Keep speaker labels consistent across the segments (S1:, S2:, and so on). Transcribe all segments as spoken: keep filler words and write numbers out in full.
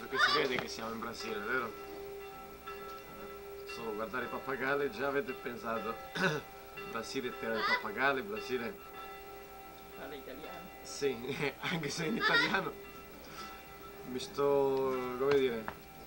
S1: che si vede che siamo in Brasile, vero? Solo guardare i pappagalli già avete pensato Brasile terra di pappagalli, Brasile...
S2: Parla italiano.
S1: Sì, anche se in italiano mi sto, come dire,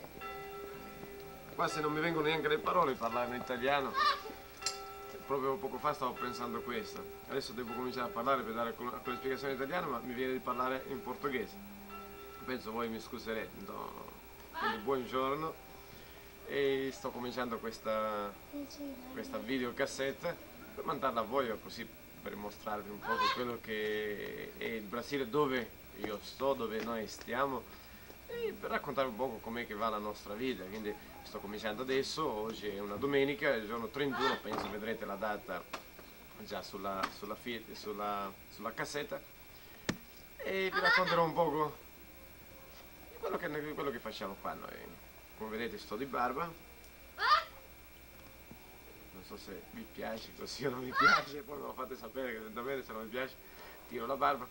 S1: quasi non mi vengono neanche le parole parlare in italiano. Proprio poco fa stavo pensando questo. Adesso devo cominciare a parlare per dare alcune spiegazioni in italiano, ma mi viene di parlare in portoghese. Penso voi mi scuserete. No. Quindi buongiorno. E sto cominciando questa, questa videocassetta per mandarla a voi, così per mostrarvi un po' quello che è il Brasile, dove io sto, dove noi stiamo, e per raccontarvi un po' com'è che va la nostra vita. Quindi sto cominciando adesso, oggi è una domenica, il giorno trentuno, penso vedrete la data già sulla, sulla, sulla, sulla cassetta, e vi racconterò un po' quello che, quello che facciamo qua noi. Come vedete sto di barba, non so se vi piace così o non vi piace, poi me lo fate sapere che davvero se non vi piace tiro la barba.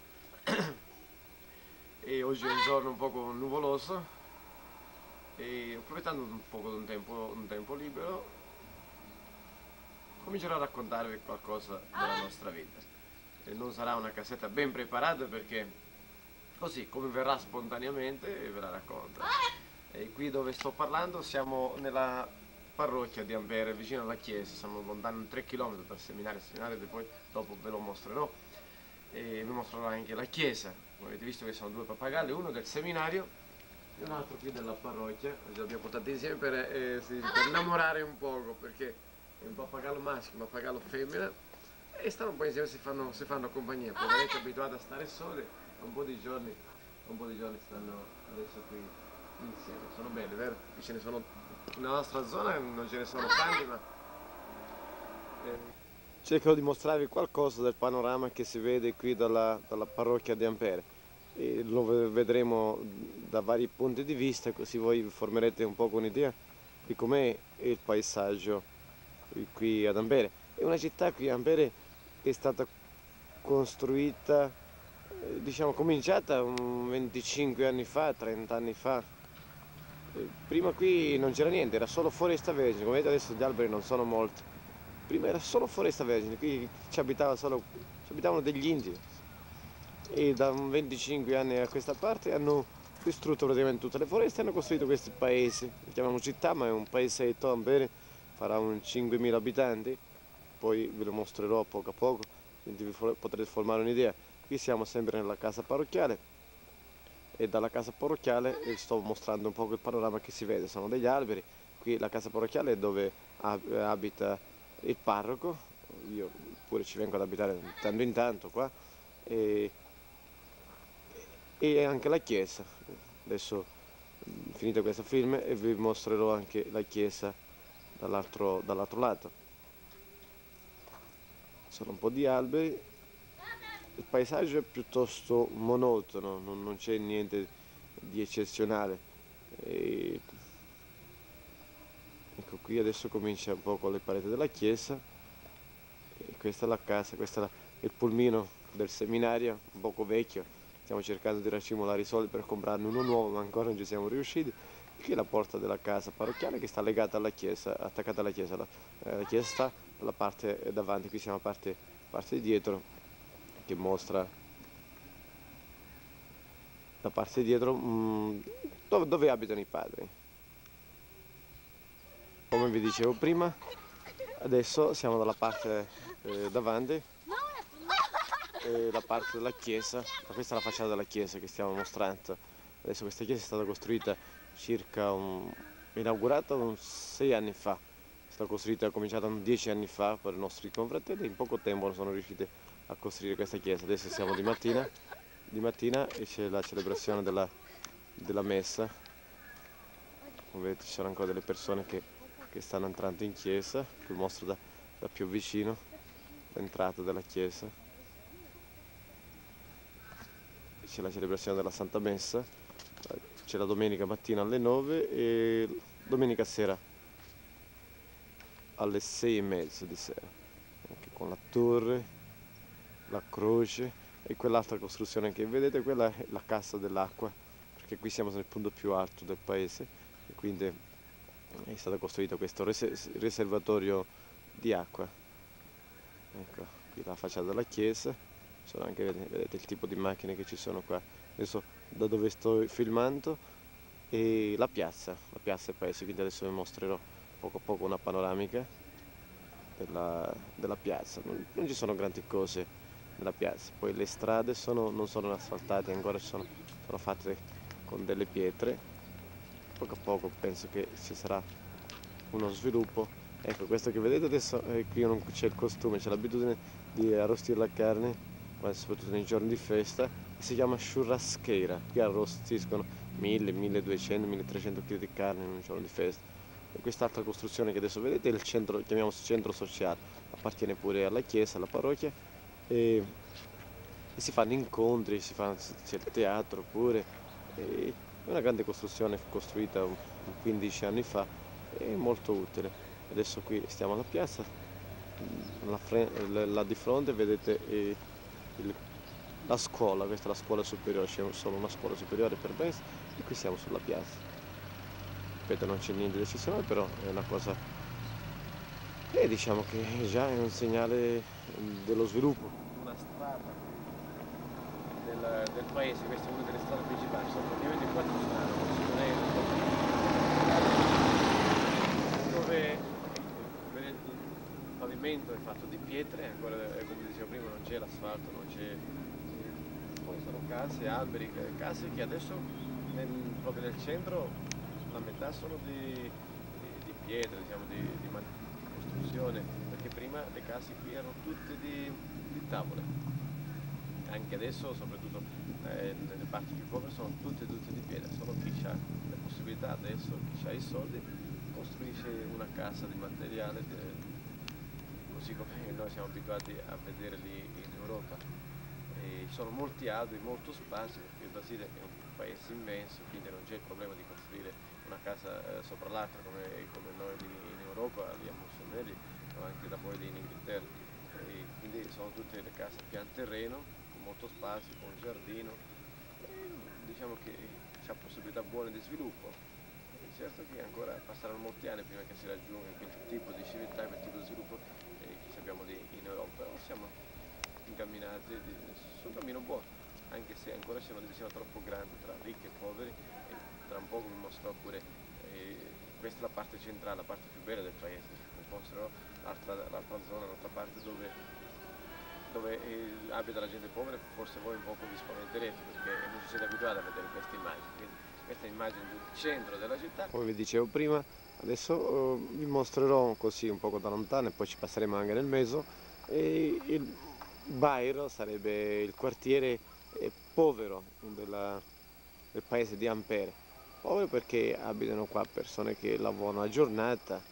S1: E oggi è un giorno un poco nuvoloso e approfittando un poco di un tempo, un tempo libero comincerò a raccontarvi qualcosa della nostra vita. E non sarà una cassetta ben preparata, perché così come verrà spontaneamente ve la racconto. E qui dove sto parlando siamo nella parrocchia di Ampere, vicino alla chiesa, siamo lontani tre chilometri dal seminario, il seminario poi dopo ve lo mostrerò, e vi mostrerò anche la chiesa. Come avete visto che sono due pappagalli, uno del seminario e un altro qui della parrocchia. Oggi li abbiamo portati insieme per, eh, sì, per innamorare un poco, perché è un pappagallo maschio, un pappagallo femmina, e stanno un po' insieme, si fanno, si fanno compagnia. Poveretti abituati a stare soli, un po' di giorni, un po' di giorni stanno adesso qui insieme. Sono belli, vero? Qui ce ne sono, nella nostra zona non ce ne sono tanti, ma eh, cercherò di mostrarvi qualcosa del panorama che si vede qui dalla, dalla parrocchia di Ampere. E lo vedremo da vari punti di vista, così voi vi formerete un po' un'idea di com'è il paesaggio qui ad Ampere. È una città qui, Ampere, che è stata costruita, diciamo cominciata venticinque anni fa, trenta anni fa. Prima qui non c'era niente, era solo foresta vergine. Come vedete adesso gli alberi non sono molti. Prima era solo foresta vergine, qui ci abitava solo, ci abitavano degli indini. E da venticinque anni a questa parte hanno distrutto praticamente tutte le foreste e hanno costruito questi paesi. Li chiamiamo città, ma è un paesetto. Ampere farà un cinquemila abitanti, poi ve lo mostrerò poco a poco, quindi vi potrete formare un'idea. Qui siamo sempre nella casa parrocchiale, e dalla casa parrocchiale vi sto mostrando un po' il panorama che si vede. Sono degli alberi. Qui la casa parrocchiale è dove abita il parroco, io pure ci vengo ad abitare di tanto in tanto qua, e, e anche la chiesa. Adesso finito questo film e vi mostrerò anche la chiesa dall'altro dall'altro lato. Sono un po' di alberi. Il paesaggio è piuttosto monotono, non, non c'è niente di eccezionale. E ecco, qui adesso comincia un po' con le pareti della chiesa, e questa è la casa, questo è la, il pulmino del seminario, un poco vecchio. Stiamo cercando di racimolare i soldi per comprarne uno nuovo, ma ancora non ci siamo riusciti. Qui è la porta della casa parrocchiale che sta legata alla chiesa, attaccata alla chiesa. La, eh, la chiesa sta alla parte davanti, qui siamo a parte, parte di dietro, che mostra la parte dietro mh, dove, dove abitano i padri. Come vi dicevo prima, adesso siamo dalla parte eh, davanti, eh, la parte della chiesa. Questa è la facciata della chiesa che stiamo mostrando. Adesso questa chiesa è stata costruita circa un, inaugurata un sei anni fa. È stata costruita, è cominciata dieci anni fa per i nostri confratelli, e in poco tempo non sono riusciti a costruire questa chiesa. Adesso siamo di mattina, di mattina e c'è la celebrazione della, della messa. Come vedete ci sono ancora delle persone che, che stanno entrando in chiesa. Vi mostro da, da più vicino l'entrata della chiesa. C'è la celebrazione della Santa Messa, c'è la domenica mattina alle nove e domenica sera alle sei e mezza di sera, anche con la torre, la croce e quell'altra costruzione che vedete, quella è la cassa dell'acqua, perché perché qui siamo nel punto più alto del paese e quindi è stato costruito questo res- riservatorio di acqua. Ecco, qui la facciata della chiesa, sono anche, vedete, vedete il tipo di macchine che ci sono qua, adesso da dove sto filmando, e la piazza, la piazza del paese, quindi adesso vi mostrerò poco a poco una panoramica della, della piazza. Non, non ci sono grandi cose nella piazza, poi le strade sono, non sono asfaltate ancora, sono, sono fatte con delle pietre, poco a poco penso che ci sarà uno sviluppo. Ecco, questo che vedete adesso, eh, qui non c'è il costume, c'è l'abitudine di arrostire la carne, ma soprattutto nei giorni di festa, e si chiama churrasqueira. Qui arrostiscono mille, milleduecento, milletrecento kg di carne in un giorno di festa. E quest'altra costruzione che adesso vedete è il centro, chiamiamo centro sociale, appartiene pure alla chiesa, alla parrocchia, e, e si fanno incontri, si fa, c'è il teatro pure. E è una grande costruzione costruita quindici anni fa, è molto utile. Adesso qui stiamo alla piazza, là, là di fronte vedete eh, il, la scuola, questa è la scuola superiore, c'è solo una scuola superiore per destra e qui siamo sulla piazza. Ripeto, non c'è niente di eccezionale, però è una cosa, e diciamo che già è un segnale dello sviluppo. Una strada del, del paese, questa è una delle strade principali, sono praticamente quattro strade, dove il pavimento è fatto di pietre, ancora come dicevo prima non c'è l'asfalto, non c'è, poi sono case, alberi, case che adesso nel, proprio nel centro la metà sono di, di, di pietre, diciamo di, di costruzione, perché prima le case qui erano tutte di, di tavole, anche adesso soprattutto eh, nelle parti più povere sono tutte tutte di pietra, solo chi ha le possibilità adesso, chi ha i soldi, costruisce una casa di materiale, de, così come noi siamo abituati a vedere lì in Europa. E ci sono molti alberi, molto spazio, perché il Brasile è un paese immenso, quindi non c'è il problema di costruire una casa eh, sopra l'altra come, come noi lì in Europa, lì a Mussolini o anche da voi lì in Inghilterra. E quindi sono tutte le case a pian terreno, con molto spazio, con un giardino, e diciamo che c'è possibilità buone di sviluppo. E certo che ancora passeranno molti anni prima che si raggiunga quel tipo di civiltà, quel tipo di sviluppo eh, che abbiamo lì in Europa, però siamo incamminati su un cammino buono, anche se ancora c'è una divisione troppo grande tra ricchi e poveri, e tra un po' vi mostrerò pure, eh, questa è la parte centrale, la parte più bella del paese, vi mostrerò l'altra, l'altra zona, l'altra parte dove, dove eh, abita la gente povera, forse voi un poco vi spaventerete perché non ci siete abituati a vedere queste immagini, quindi questa è l'immagine del centro della città. Come vi dicevo prima, adesso uh, vi mostrerò così un poco da lontano e poi ci passeremo anche nel mezzo. E il Bairro sarebbe il quartiere eh, povero della, del paese di Ampere. Povero perché abitano qua persone che lavorano a giornata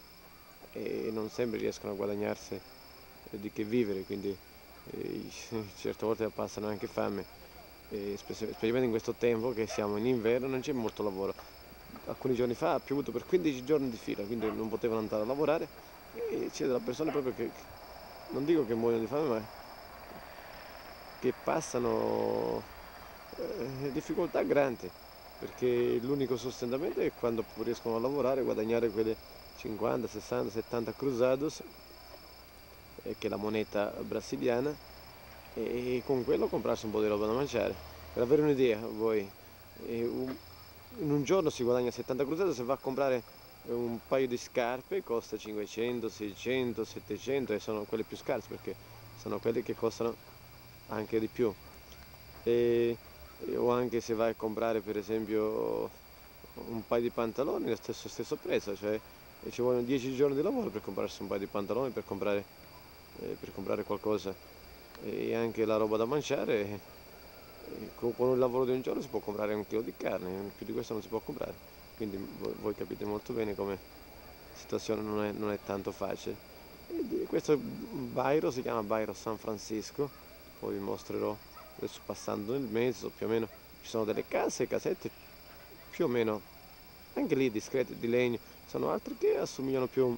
S1: e non sempre riescono a guadagnarsi eh, di che vivere, quindi eh, certe volte passano anche fame, e specialmente in questo tempo che siamo in inverno non c'è molto lavoro. Alcuni giorni fa ha piovuto per quindici giorni di fila, quindi non potevano andare a lavorare e c'è delle persone proprio che, non dico che muoiono di fame, ma che passano eh, difficoltà grandi, perché l'unico sostentamento è quando riescono a lavorare, guadagnare quelle cinquanta, sessanta, settanta cruzados, eh, che è la moneta brasiliana, e con quello comprarsi un po' di roba da mangiare. Per avere un'idea, voi, eh, un, in un giorno si guadagna settanta cruzados, se va a comprare un paio di scarpe costa cinquecento, seicento, settecento, e sono quelle più scarse perché sono quelle che costano anche di più. E, o anche se vai a comprare per esempio un paio di pantaloni, lo stesso, stesso prezzo, cioè ci vogliono dieci giorni di lavoro per comprarsi un paio di pantaloni, per comprare, eh, per comprare qualcosa, e anche la roba da mangiare, eh, con, con il lavoro di un giorno si può comprare un chilo di carne, più di questo non si può comprare, quindi voi, voi capite molto bene come la situazione non è, non è tanto facile. E questo Bairro si chiama Bairro San Francisco, poi vi mostrerò adesso passando nel mezzo, più o meno ci sono delle case, casette più o meno anche lì discrete di legno, sono altre che assomigliano più,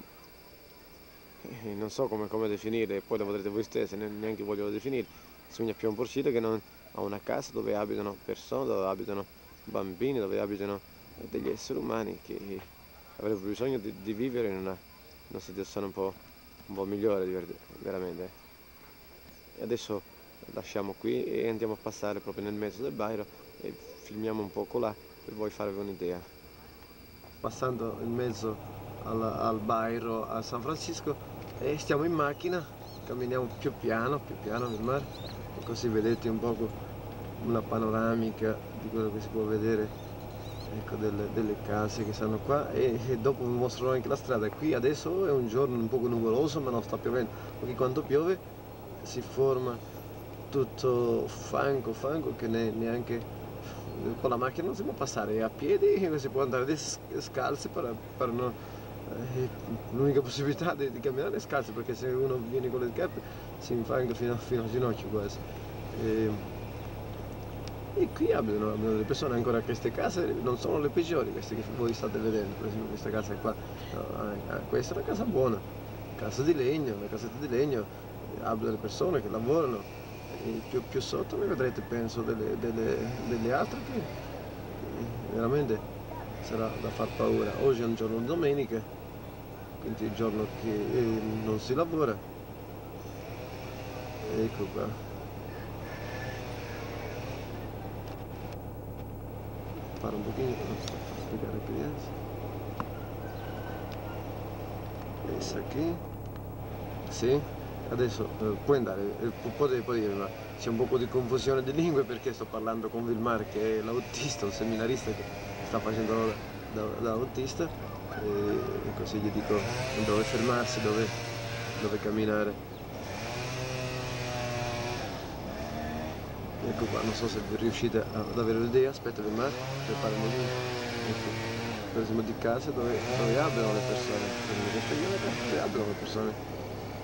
S1: eh, non so come, come definire, poi lo vedrete voi stessi, neanche voglio definire, assomiglia più a un porcile che non a una casa dove abitano persone, dove abitano bambini, dove abitano degli esseri umani che avrebbero bisogno di, di vivere in una, una situazione un po', un po' migliore, veramente. E adesso lasciamo qui e andiamo a passare proprio nel mezzo del Bairro e filmiamo un poco là per voi farvi un'idea. Passando in mezzo al, al Bairro a San Francisco e stiamo in macchina, camminiamo più piano, più piano nel mare e così vedete un po' una panoramica di quello che si può vedere, ecco, delle, delle case che stanno qua e, e dopo vi mostrerò anche la strada. Qui adesso è un giorno un poco nuvoloso ma non sta piovendo, perché quando piove si forma tutto fango, fango che ne, neanche con la macchina non si può passare, a piedi si può andare scalzi per, per non, eh, l'unica possibilità di, di camminare è scalzi, perché se uno viene con le scarpe si infanga fino, fino al ginocchio quasi. E, e qui abitano, abitano le persone ancora. Queste case non sono le peggiori, queste che voi state vedendo, per esempio questa casa qua, no, questa è una casa buona, casa di legno, una casetta di legno, abitano le persone che lavorano. E più, più sotto ne vedrete, penso, delle, delle, delle altre che veramente sarà da far paura. Oggi è un giorno di domenica, quindi è il giorno che eh, non si lavora. Ecco qua. Fare un pochino per spiegare qui dentro. Questa qui. Sì. Adesso eh, puoi andare, eh, potete poi dire, ma c'è un po' di confusione di lingue perché sto parlando con Vilmar, che è l'autista, un seminarista che sta facendo da, da autista, e così gli dico dove fermarsi, dove, dove camminare. Ecco qua, non so se riuscite ad avere l'idea. Aspetta Vilmar, per fare un ecco, per esempio di case dove, dove abitano le persone, dove abitano le persone.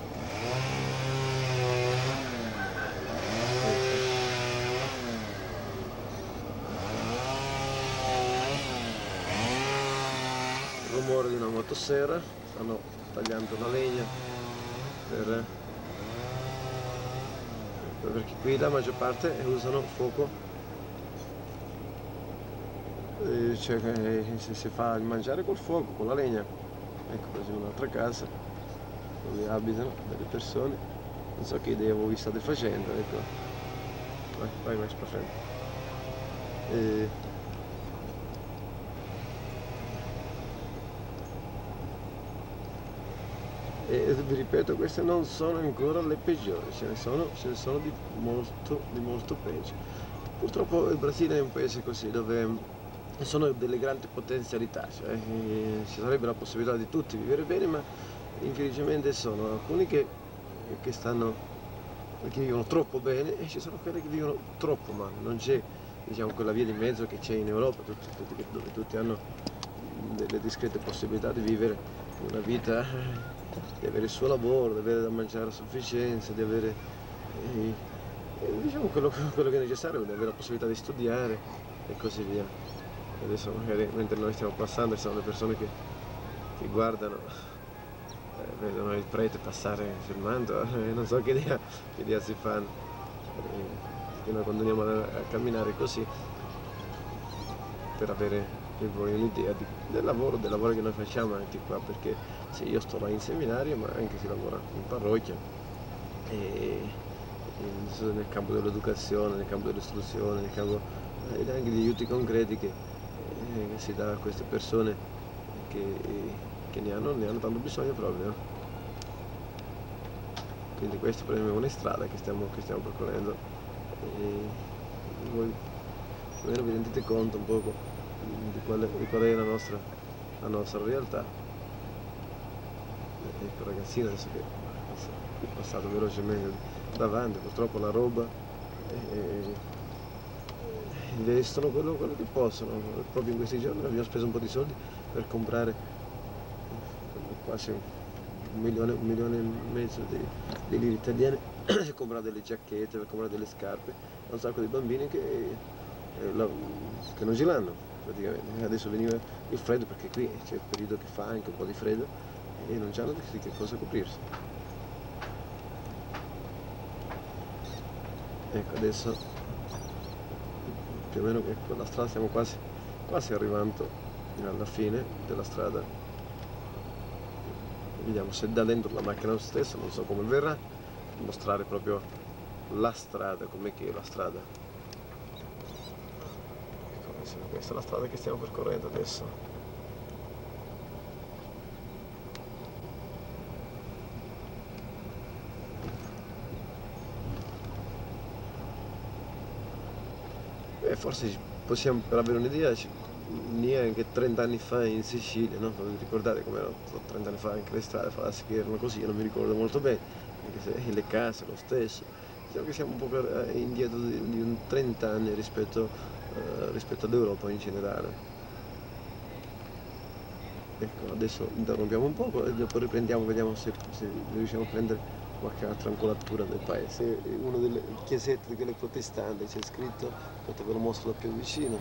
S1: Il rumore di una motosserra, stanno tagliando una legna per, perché qui la maggior parte usano fuoco, cioè si, si fa il mangiare col fuoco, con la legna. Ecco per esempio un'altra casa dove abitano delle persone, non so che idea voi state facendo, ecco. Vai, vai, vai, spafendo. E... e vi ripeto, queste non sono ancora le peggiori, ce ne sono, ce ne sono di molto, di molto peggio. Purtroppo il Brasile è un paese così, dove sono delle grandi potenzialità, cioè ci sarebbe la possibilità di tutti vivere bene, ma infelicemente sono alcuni che, che stanno, che vivono troppo bene e ci sono quelli che vivono troppo male. Non c'è, diciamo, quella via di mezzo che c'è in Europa, tutti, tutti, dove tutti hanno delle discrete possibilità di vivere una vita, di avere il suo lavoro, di avere da mangiare a sufficienza, di avere eh, diciamo quello, quello che è necessario, di avere la possibilità di studiare e così via. E adesso magari mentre noi stiamo passando ci sono le persone che, che guardano, eh, vedono il prete passare filmando e eh, non so che idea, che idea si fanno, eh, noi continuiamo a, a camminare così per avere per voi un'idea del lavoro, del lavoro che noi facciamo anche qua, perché sì, io sto là in seminario, ma anche si lavora in parrocchia, e, e nel campo dell'educazione, nel campo dell'istruzione, nel campo eh, anche di aiuti concreti che, eh, che si dà a queste persone che, che ne, hanno, ne hanno tanto bisogno proprio. Quindi questa per me è una strada che stiamo, che stiamo percorrendo, e voi più o meno vi rendete conto un poco di qual è, di qual è la, nostra, la nostra realtà. Ecco ragazzino adesso che è passato velocemente davanti, purtroppo la roba eh, vestono quello, quello che possono. Proprio in questi giorni abbiamo speso un po' di soldi per comprare quasi un milione, un milione e mezzo di, di lire italiane per comprare delle giacchette, per comprare delle scarpe a un sacco di bambini che, eh, la, che non ce l'hanno praticamente. Adesso veniva il freddo, perché qui c'è il periodo che fa anche un po' di freddo e non c'hanno di che cosa coprirsi. Ecco adesso più o meno quella strada, stiamo quasi, quasi arrivando alla fine della strada. Vediamo se da dentro la macchina lo stesso, non so come verrà, mostrare proprio la strada, com'è che è la strada. Ecco, questa è la strada che stiamo percorrendo adesso. E forse possiamo, per avere un'idea, neanche trenta anni fa in Sicilia, no? Non vi ricordate com'erano trenta anni fa anche le strade, farsi che erano così, io non mi ricordo molto bene, anche se le case lo stesso. Diciamo che siamo un po' indietro di, di un trenta anni rispetto, uh, rispetto all'Europa in generale. Ecco, adesso interrompiamo un poco e dopo riprendiamo, vediamo se, se riusciamo a prendere qualche altra angolatura del paese. Una delle chiesette di quelle protestanti c'è scritto, aspetta ve lo mostro da più vicino,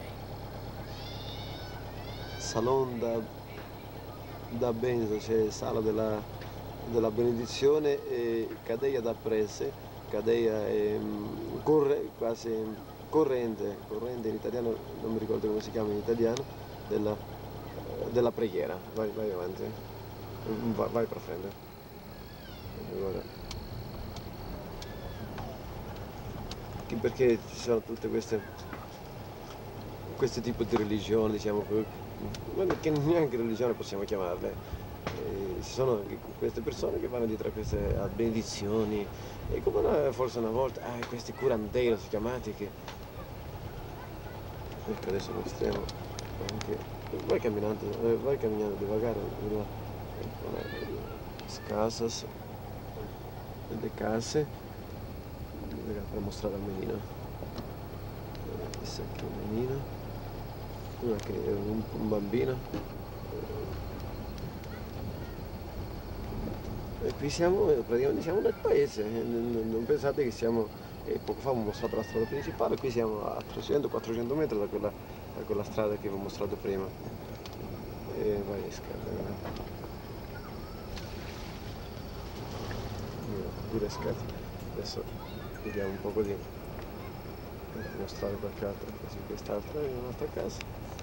S1: Salon da, da Benzo, cioè sala della, della benedizione, e Cadeia da Prese, Cadeia è corre, quasi corrente, corrente in italiano, non mi ricordo come si chiama in italiano, della, della preghiera. Vai, vai avanti, vai, vai per prendere. Allora. Perché ci sono tutte queste questo tipo di religione, diciamo, che neanche religione possiamo chiamarle. E ci sono anche queste persone che vanno dietro a queste benedizioni, e come una, forse una volta, ah, questi curanderos chiamati che... Ecco, adesso mostriamo anche... Vai camminando, vai camminando devagare, le casas, le case. Per mostrare al menino, questo è un menino, una che è un, un bambino, e qui siamo praticamente siamo nel paese, non, non pensate che siamo, eh, poco fa ho mostrato la strada principale, qui siamo a trecento quattrocento metri da quella, da quella strada che vi ho mostrato prima. E vai a scarpe, due scarpe. Adesso vediamo un po' di mostrare qualche altra, così quest'altra è un'altra casa,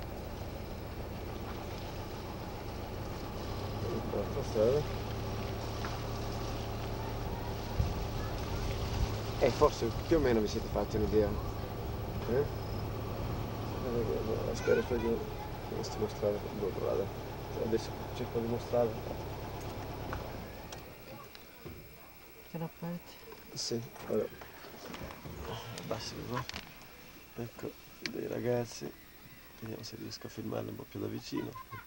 S1: un'altra strada, e forse più o meno vi siete fatti un'idea, eh? Spero che vi posso mostrare dopo, vado. Adesso cerco di mostrare.
S2: Ce la parte?
S1: Sì, allora, abbassi un po'. Ecco, dei ragazzi, vediamo se riesco a filmarli un po' più da vicino.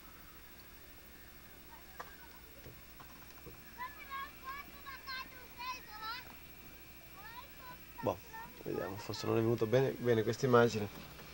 S1: Boh, vediamo, forse non è venuto bene, bene questa immagine.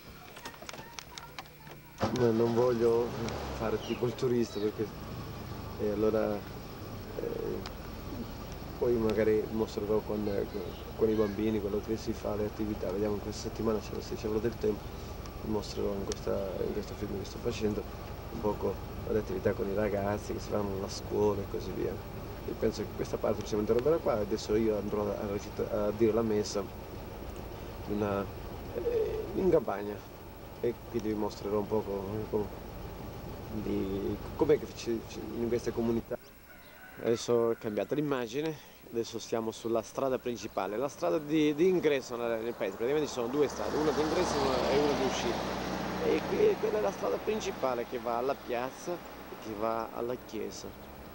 S1: Ma non voglio fare tipo il turista, perché e allora eh, poi magari mostrerò con, con i bambini quello che si fa, le attività. Vediamo, questa settimana, se ci avrò del tempo, vi mostrerò in, questa, in questo film che sto facendo un poco le attività con i ragazzi che si fanno alla scuola e così via. Io penso che questa parte possiamo interrompere qua. Adesso io andrò a, a, a dire la messa una, eh, in campagna, e quindi vi mostrerò un poco, un po' di com'è che ci, in queste comunità. Adesso è cambiata l'immagine, adesso stiamo sulla strada principale, la strada di, di ingresso nel paese. Praticamente ci sono due strade, una di ingresso e una di uscita, e qui, quella è la strada principale che va alla piazza e che va alla chiesa.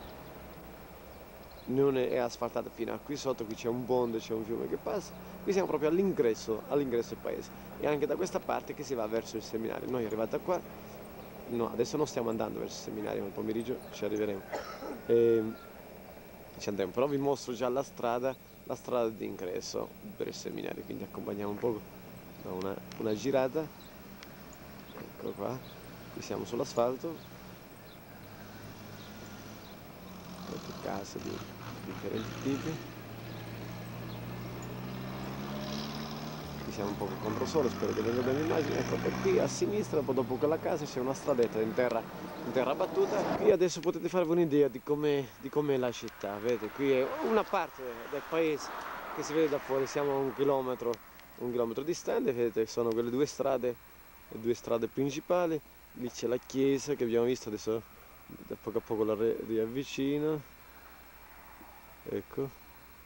S1: Non è asfaltata fino a qui sotto, qui c'è un ponte, c'è un fiume che passa, qui siamo proprio all'ingresso all'ingresso del paese, e anche da questa parte che si va verso il seminario. Noi arrivati qua, no, adesso non stiamo andando verso il seminario, nel pomeriggio ci arriveremo. E, ci andremo, però vi mostro già la strada, la strada di ingresso per il seminario, quindi accompagniamo un po' da una, una girata. Ecco qua, qui siamo sull'asfalto, molte case di differenti tipi. Qui siamo un po' contro sole, spero che venga bene l'immagine. Ecco, e qui a sinistra, poi dopo quella casa, c'è una stradetta in terra, in terra battuta. Qui adesso potete farvi un'idea di com'è di com'è la città. Vedete, qui è una parte del paese che si vede da fuori, siamo a un chilometro, un chilometro distante. Vedete, sono quelle due strade le due strade principali, lì c'è la chiesa che abbiamo visto, adesso da poco a poco la riavvicino, ecco.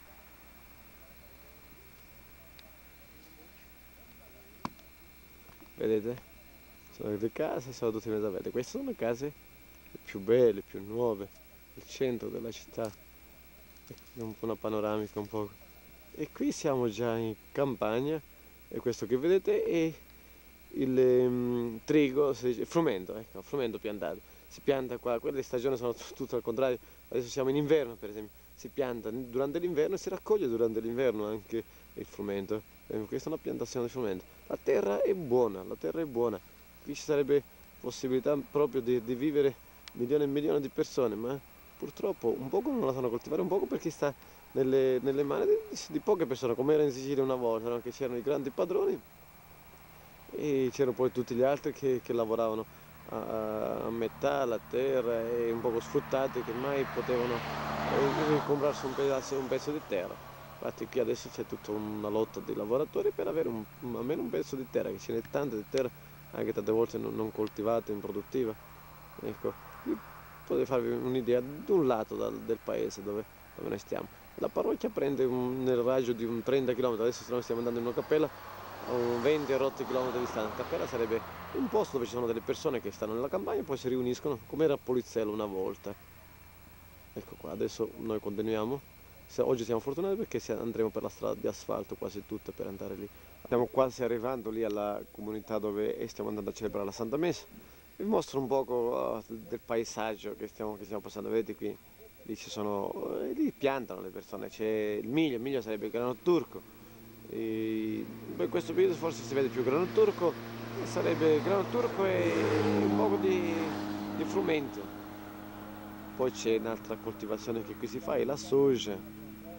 S1: Vedete? Sono le case, sono tutte mezza verde. Queste sono le case più belle, più nuove, il centro della città. È un po' una panoramica un po'. E qui siamo già in campagna e questo che vedete è il um, trigo, si dice, frumento, ecco, frumento piantato. Si pianta qua, quelle stagioni sono tutto al contrario, adesso siamo in inverno per esempio, si pianta durante l'inverno e si raccoglie durante l'inverno anche il frumento. Eh, questa è una piantazione di frumento. La terra è buona, la terra è buona, qui ci sarebbe possibilità proprio di, di vivere milioni e milioni di persone, ma purtroppo un poco non la sanno coltivare, un poco perché sta nelle, nelle mani di, di poche persone, come era in Sicilia una volta, no? Che c'erano i grandi padroni e c'erano poi tutti gli altri che, che lavoravano a, a metà la terra e un poco sfruttati che mai potevano eh, comprarsi un pezzo, un pezzo di terra. Infatti qui adesso c'è tutta una lotta di lavoratori per avere un, almeno un pezzo di terra, che ce n'è tante di terra, anche tante volte non, non coltivata, improduttiva. Ecco, qui potete farvi un'idea di un lato dal, del paese dove, dove noi stiamo. La parrocchia prende un, nel raggio di un trenta chilometri, adesso noi stiamo andando in una cappella a un venti rotti chilometri di distanza. La cappella sarebbe un posto dove ci sono delle persone che stanno nella campagna e poi si riuniscono, come era Polizzello una volta. Ecco qua, adesso noi continuiamo. Oggi siamo fortunati perché andremo per la strada di asfalto quasi tutta per andare lì. Stiamo quasi arrivando lì alla comunità dove stiamo andando a celebrare la Santa Messa. Vi mostro un poco uh, del paesaggio che stiamo, che stiamo passando. Vedete qui, lì ci sono, eh, lì piantano le persone, c'è il miglio, il miglio sarebbe il grano turco. E in questo periodo forse si vede più grano turco, sarebbe grano turco e un poco di, di frumento. Poi c'è un'altra coltivazione che qui si fa, è la soja.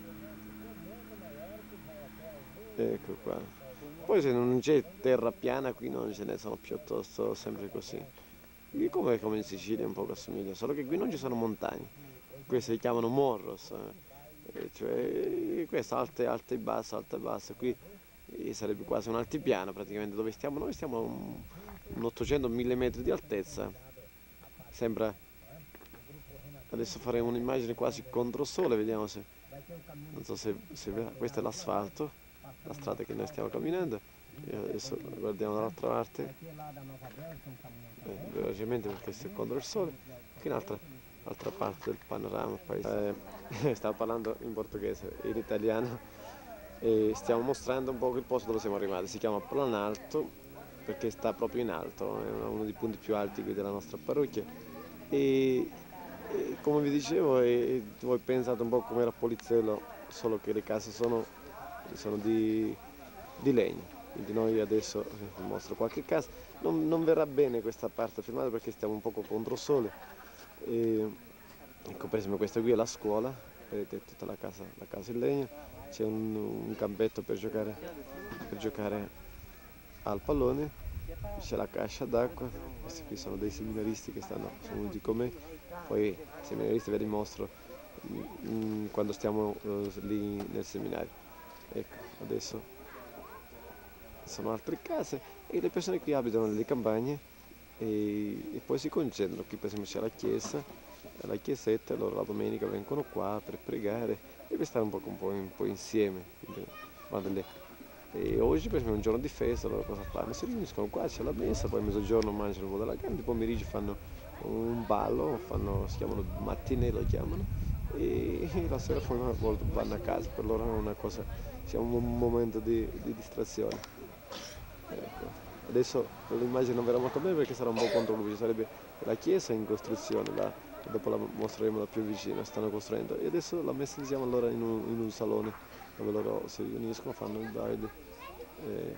S1: Ecco qua. Poi se non c'è terra piana qui non ce ne sono piuttosto sempre così. Qui come, come in Sicilia un po' assomiglia, solo che qui non ci sono montagne. Queste si chiamano morros, eh, cioè questo alte, alte e basse, alte e basse. Qui eh, sarebbe quasi un altipiano praticamente dove stiamo noi, stiamo a un, un ottocento mille metri di altezza. Sembra, adesso faremo un'immagine quasi contro sole, vediamo se, non so se, se vedrà, questo è l'asfalto, la strada che noi stiamo camminando. E adesso guardiamo dall'altra parte, eh, velocemente perché sto contro il sole. Qui un'altra altra parte del panorama paese. Eh, stavo parlando in portoghese e in italiano e stiamo mostrando un po' il posto dove siamo arrivati. Si chiama Planalto perché sta proprio in alto, è uno dei punti più alti qui della nostra parrocchia. E, e come vi dicevo, e, voi pensate un po' come era Polizzello, solo che le case sono, sono di, di legno. Quindi noi adesso vi mostro qualche casa. Non, non verrà bene questa parte filmata perché stiamo un poco contro sole. E, ecco, per esempio questa qui è la scuola, vedete tutta la casa, la casa in legno, c'è un, un campetto per giocare, per giocare al pallone, c'è la cascia d'acqua, questi qui sono dei seminaristi che stanno, sono venuti con me, poi i seminaristi ve li mostro mm, quando stiamo uh, lì nel seminario. Ecco, adesso sono altre case e le persone qui abitano nelle campagne e, e poi si concentrano. Qui per esempio c'è la chiesa, la chiesetta, loro la domenica vengono qua per pregare e per stare un po', un po', un po' insieme. E oggi per esempio è un giorno di festa, loro cosa fanno? Si riuniscono qua, c'è la messa, poi a mezzogiorno mangiano un po' della carne, il pomeriggio fanno un ballo, fanno, si chiamano mattinè, lo chiamano, e la sera poi vanno a casa, per loro è una cosa, sia un momento di, di distrazione. Ecco. Adesso l'immagine non verrà molto bene perché sarà un po' contro luce, sarebbe la chiesa in costruzione, là, dopo la mostreremo da più vicino, stanno costruendo e adesso la messa insieme allora in un, in un salone dove loro si riuniscono, fanno il baile. Eh,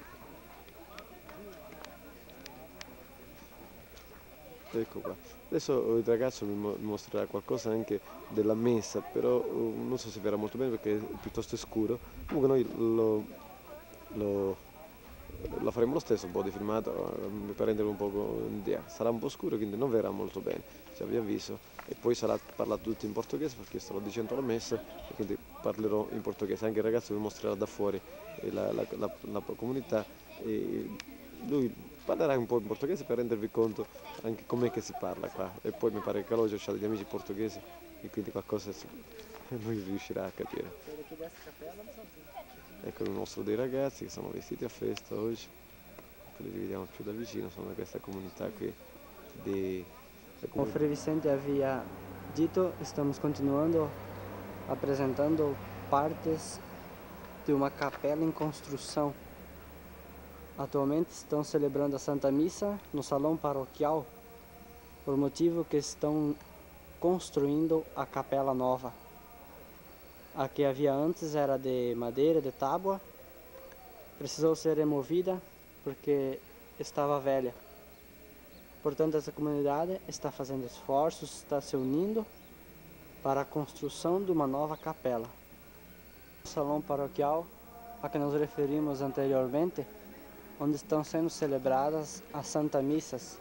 S1: ecco qua. Adesso il ragazzo mi mostrerà qualcosa anche della messa, però uh, non so se verrà molto bene perché è piuttosto scuro. Comunque noi lo, lo la faremo lo stesso, un po' di filmato per rendere un po' l'idea. Sarà un po' scuro quindi non verrà molto bene, cioè, vi avviso. E poi sarà parlato tutto in portoghese perché sto dicendo la messa e quindi parlerò in portoghese. Anche il ragazzo vi mostrerà da fuori la, la, la, la comunità e lui parlerai un po' in portoghese per rendervi conto anche com'è che si parla qua. E poi mi pare che Calogero ha degli amici portoghesi e quindi qualcosa si... lui riuscirà a capire. Ecco il nostro dei ragazzi che sono vestiti a festa oggi. Li vediamo più da vicino, sono da questa comunitá qui di...
S2: Como o Frei Vicente havia dito, estamos continuando apresentando partes de uma capela em construção. Atualmente estão celebrando a Santa Missa no salão paroquial, por motivo que estão construindo a capela nova. A que havia antes era de madeira, de tábua, precisou ser removida porque estava velha. Portanto, essa comunidade está fazendo esforços, está se unindo para a construção de uma nova capela. O salão paroquial a que nos referimos anteriormente, onde estão sendo celebradas as Santa Missas.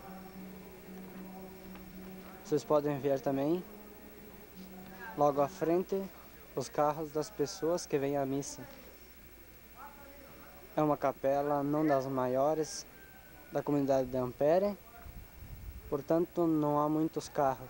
S2: Vocês podem ver também, logo à frente, os carros das pessoas que vêm à missa. É uma capela não das maiores da comunidade de Ampere, portanto não há muitos carros.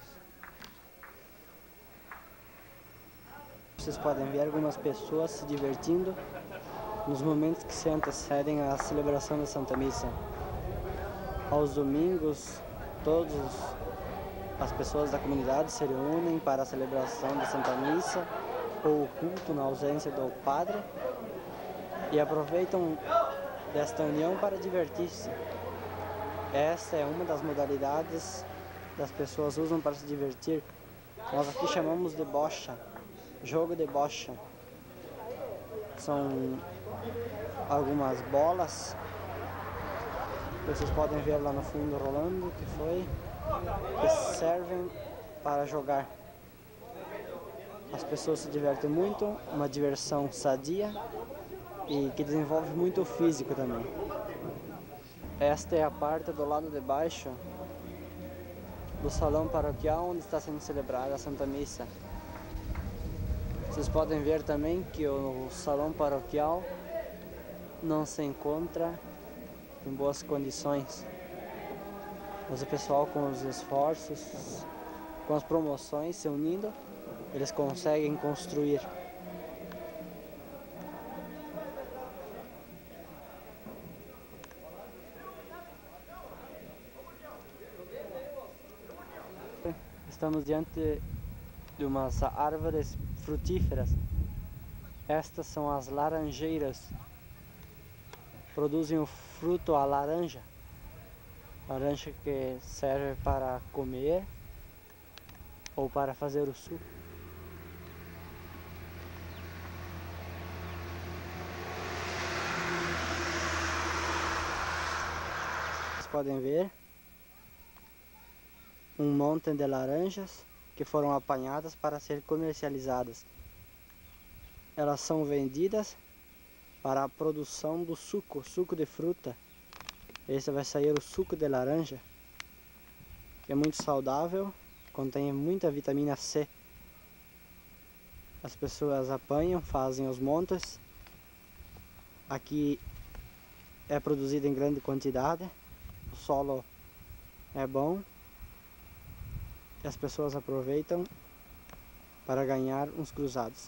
S2: Vocês podem ver algumas pessoas se divertindo nos momentos que se antecedem à celebração da Santa Missa. Aos domingos, todas as pessoas da comunidade se reúnem para a celebração da Santa Missa ou o culto na ausência do padre e aproveitam desta união para divertir-se. Esta é uma das modalidades das pessoas usam para se divertir. Nós aqui chamamos de bocha, jogo de bocha. São algumas bolas, vocês podem ver lá no fundo rolando, que foi, que servem para jogar. As pessoas se divertem muito, uma diversão sadia e que desenvolve muito o físico também. Esta é a parte do lado de baixo do salão paroquial onde está sendo celebrada a Santa Missa. Vocês podem ver também que o salão paroquial não se encontra em boas condições. Mas o pessoal, com os esforços, com as promoções se unindo, eles conseguem construir. Estamos diante de umas árvores frutíferas. Estas são as laranjeiras. Produzem o fruto, a laranja. Laranja que serve para comer ou para fazer o suco. Vocês podem ver um monte de laranjas que foram apanhadas para ser comercializadas. Elas são vendidas para a produção do suco, suco de fruta. Esse vai sair o suco de laranja, que é muito saudável, contém muita vitamina C. As pessoas apanham, fazem os montes. Aqui é produzido em grande quantidade, o solo é bom. E as pessoas aproveitam para ganhar uns cruzados.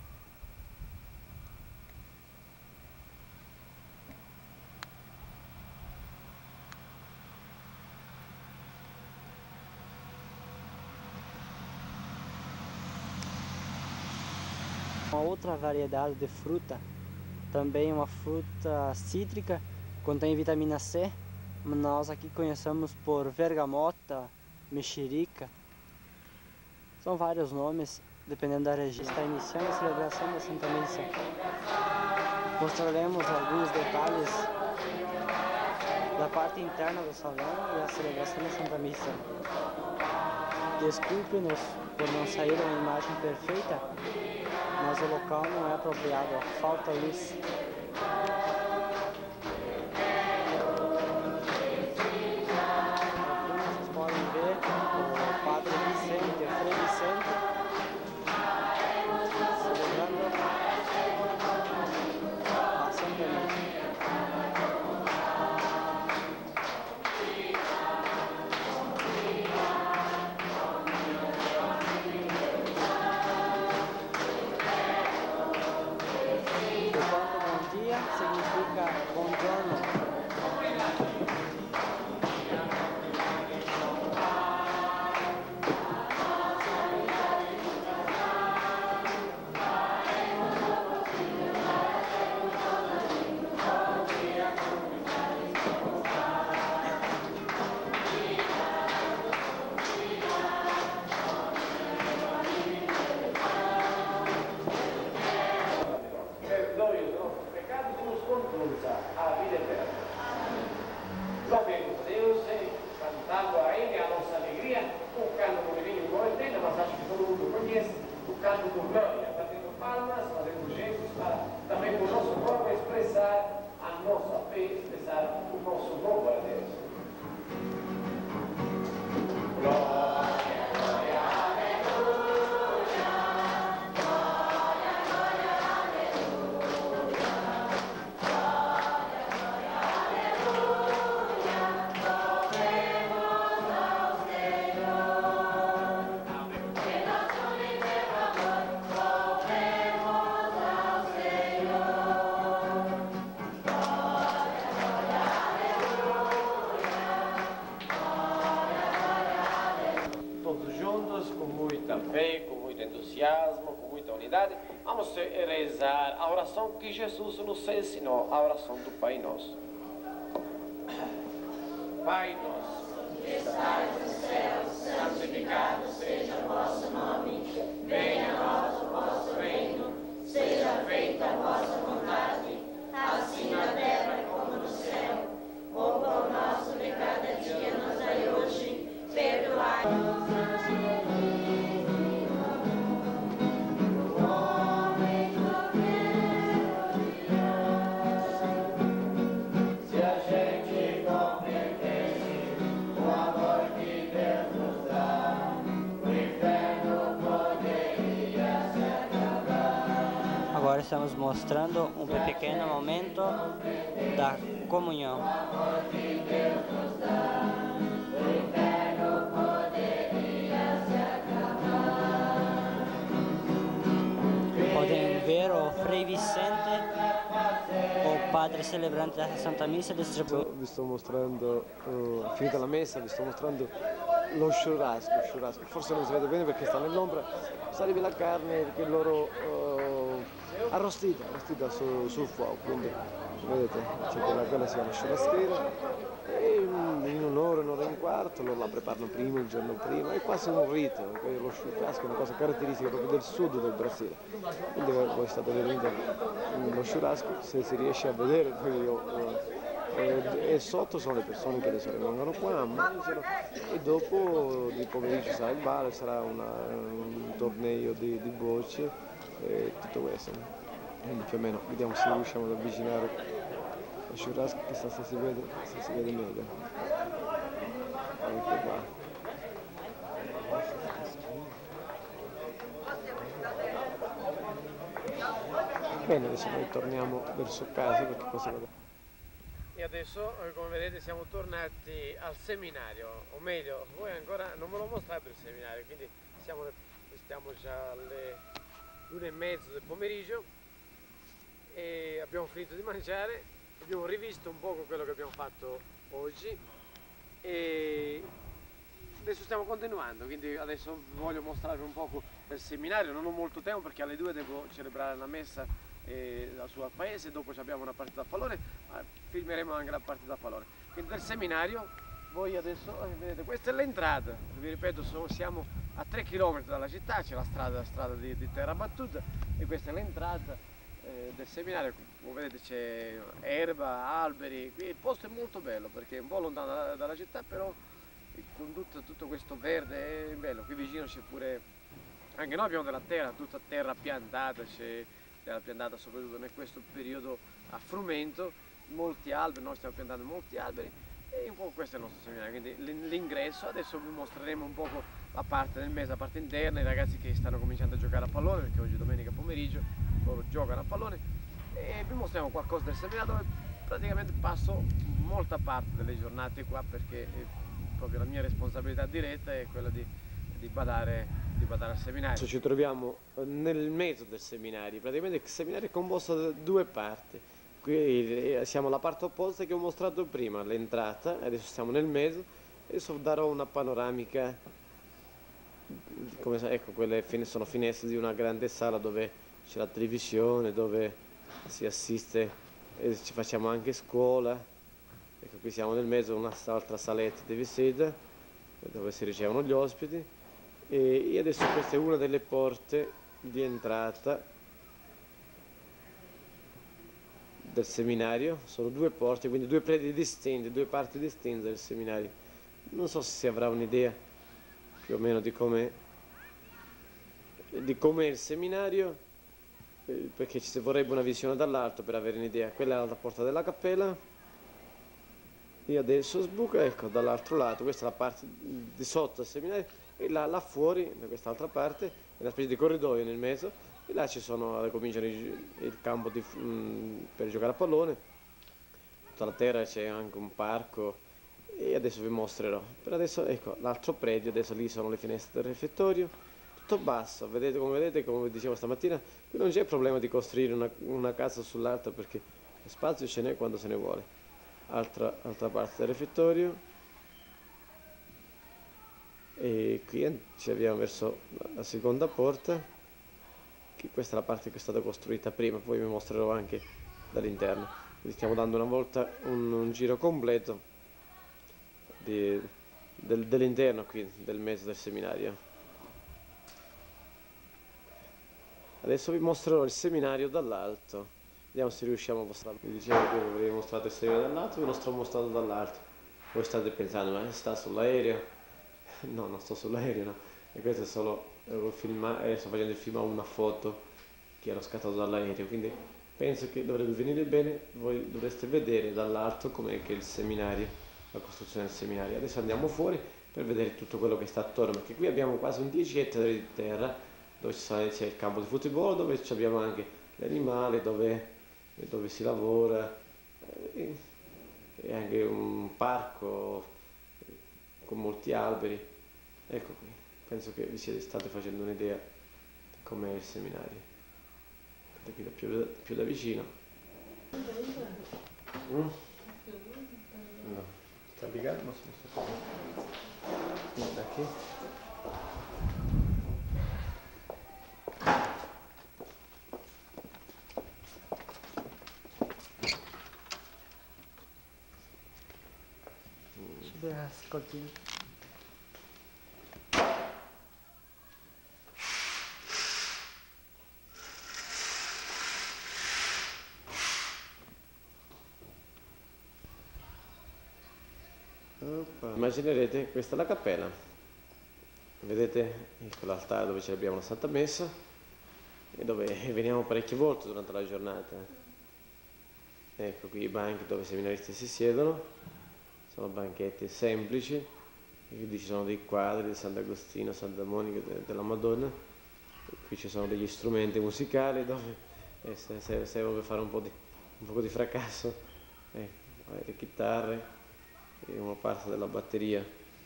S2: Uma outra variedade de fruta, também uma fruta cítrica, contém vitamina C. Nós aqui conhecemos por vergamota, mexerica. São vários nomes, dependendo da região. Está iniciando a celebração da Santa Missa. Mostraremos alguns detalhes da parte interna do salão e a celebração da Santa Missa. Desculpe-nos por não sair uma imagem perfeita, mas o local não é apropriado, falta luz.
S1: Fé, com muito entusiasmo, com muita unidade, vamos rezar a oração que Jesus nos ensinou, a oração do Pai Nosso. Pai Nosso, que estais nos céus, santificado seja o vosso nome, venha a nós o vosso reino, seja feita a vossa vontade, assim na terra como no céu. O pão nosso de cada dia nos dai hoje, perdoai-nos.
S2: Agora estamos mostrando um pequeno momento da comunhão. Podem ver o Frei Vicente, o padre celebrante da Santa Missa, distribuindo.
S3: Vi sto mostrando, uh, finita la messa, vi sto mostrando lo churrasco, churrasco. Forse non si vede bene perché sta nell'ombra, sarebbe la carne che loro uh, arrostita, arrostita su, sul fuoco, quindi vedete, c'è quella, quella si chiama churraschiera e in un'ora, un'ora e un quarto loro la preparano prima, il giorno prima, è quasi un rito, perché lo churrasco è una cosa caratteristica proprio del sud del Brasile, quindi voi state vedendo lo churrasco, se si riesce a vedere, poi io, eh, e sotto sono le persone che adesso rimangono qua, mangiano e dopo di pomeriggio sarà il bar, sarà una, un torneo di, di voci e tutto questo. Quindi più o meno vediamo se riusciamo ad avvicinare lo churrasco, chissà se si vede, se si vede meglio. Ecco qua. Bene, adesso noi torniamo verso casa perché qua si vede.
S1: E adesso, come vedete, siamo tornati al seminario, o meglio, voi ancora non ve l'ho mostrato il seminario, quindi siamo, stiamo già alle l'una e mezzo del pomeriggio e abbiamo finito di mangiare, abbiamo rivisto un po' quello che abbiamo fatto oggi e adesso stiamo continuando, quindi adesso voglio mostrarvi un po' del seminario. Non ho molto tempo perché alle due devo celebrare la messa eh, sul paese, dopo abbiamo una partita a pallone, ma filmeremo anche la partita a pallone. Quindi del seminario voi adesso eh, vedete, questa è l'entrata, vi ripeto, so, siamo a tre chilometri dalla città, c'è la strada, la strada di, di terra battuta e questa è l'entrata eh, del seminario. Come vedete c'è erba, alberi, qui il posto è molto bello perché è un po' lontano dalla, dalla città, però con tutto, tutto questo verde è bello. Qui vicino c'è pure, anche noi abbiamo della terra, tutta terra piantata, c'è terra piantata soprattutto in questo periodo a frumento, molti alberi, noi stiamo piantando molti alberi e un po' questo è il nostro seminario, quindi l'ingresso. Adesso vi mostreremo un po' la parte del mese, la parte interna, i ragazzi che stanno cominciando a giocare a pallone perché oggi è domenica pomeriggio, loro giocano a pallone e vi mostriamo qualcosa del seminario dove praticamente passo molta parte delle giornate qua perché proprio la mia responsabilità diretta è quella di, di, badare, di badare al seminario.
S3: Adesso ci troviamo nel mezzo del seminario, praticamente il seminario è composto da due parti. Qui siamo alla parte opposta che ho mostrato prima, l'entrata, adesso siamo nel mezzo, adesso darò una panoramica, come, ecco, quelle sono finestre di una grande sala dove c'è la televisione, dove si assiste, e ci facciamo anche scuola. Ecco, qui siamo nel mezzo, un'altra saletta di visita dove si ricevono gli ospiti e adesso questa è una delle porte di entrata del seminario. Sono due porte, quindi due predi distinti, due parti distinte del seminario. Non so se si avrà un'idea più o meno di com'è di com'è il seminario, eh, perché ci vorrebbe una visione dall'alto per avere un'idea. Quella è la porta della cappella. Io adesso sbuco, ecco, dall'altro lato, questa è la parte di sotto del seminario, e là, là fuori, da quest'altra parte, è una specie di corridoio nel mezzo, e là ci sono, cominciano i- il campo di, mm, per giocare a pallone, tutta la terra, c'è anche un parco, e adesso vi mostrerò. Per adesso, ecco, l'altro predio, adesso lì sono le finestre del refettorio, tutto basso, vedete, come vedete, come vi dicevo stamattina, qui non c'è problema di costruire una, una casa sull'altra perché spazio ce n'è quando se ne vuole. Altra, altra parte del refettorio, e qui ci avviamo verso la seconda porta, che questa è la parte che è stata costruita prima, poi vi mostrerò anche dall'interno. Quindi stiamo dando una volta un, un giro completo di, del, dell'interno qui, del mezzo del seminario. Adesso vi mostrerò il seminario dall'alto. Vediamo se riusciamo a mostrarlo. Vi dicevo che vi avrei mostrato il seminario dall'alto, ve lo sto mostrando dall'alto. Voi state pensando, ma sta sull'aereo? No, non sto sull'aereo, no. E questo è solo, ero filma, eh, sto facendo il film a una foto che ero scattato dall'aereo, quindi penso che dovrebbe venire bene, voi dovreste vedere dall'alto com'è che è il seminario, la costruzione del seminario. Adesso andiamo fuori per vedere tutto quello che sta attorno, perché qui abbiamo quasi un dieci ettari di terra, dove c'è il campo di football, dove abbiamo anche gli animali, dove, dove si lavora, e, e anche un parco con molti alberi. Ecco qui, penso che vi siete state facendo un'idea di com'è il seminario. Guardate qui da più, più da vicino. Mm? No, sta di calma, sta qui. Da qui.
S2: Churrascotinho.
S3: Immaginerete, questa è la cappella. Vedete l'altare dove ci abbiamo la Santa Messa e dove veniamo parecchie volte durante la giornata. Ecco qui i banchi dove i seminaristi si siedono, sono banchetti semplici, e quindi ci sono dei quadri di Sant'Agostino, Santa Monica, de, della Madonna, e qui ci sono degli strumenti musicali dove eh, se, se, se vuole fare un po' di, un po' di fracasso, eh, le chitarre e una parte della batteria.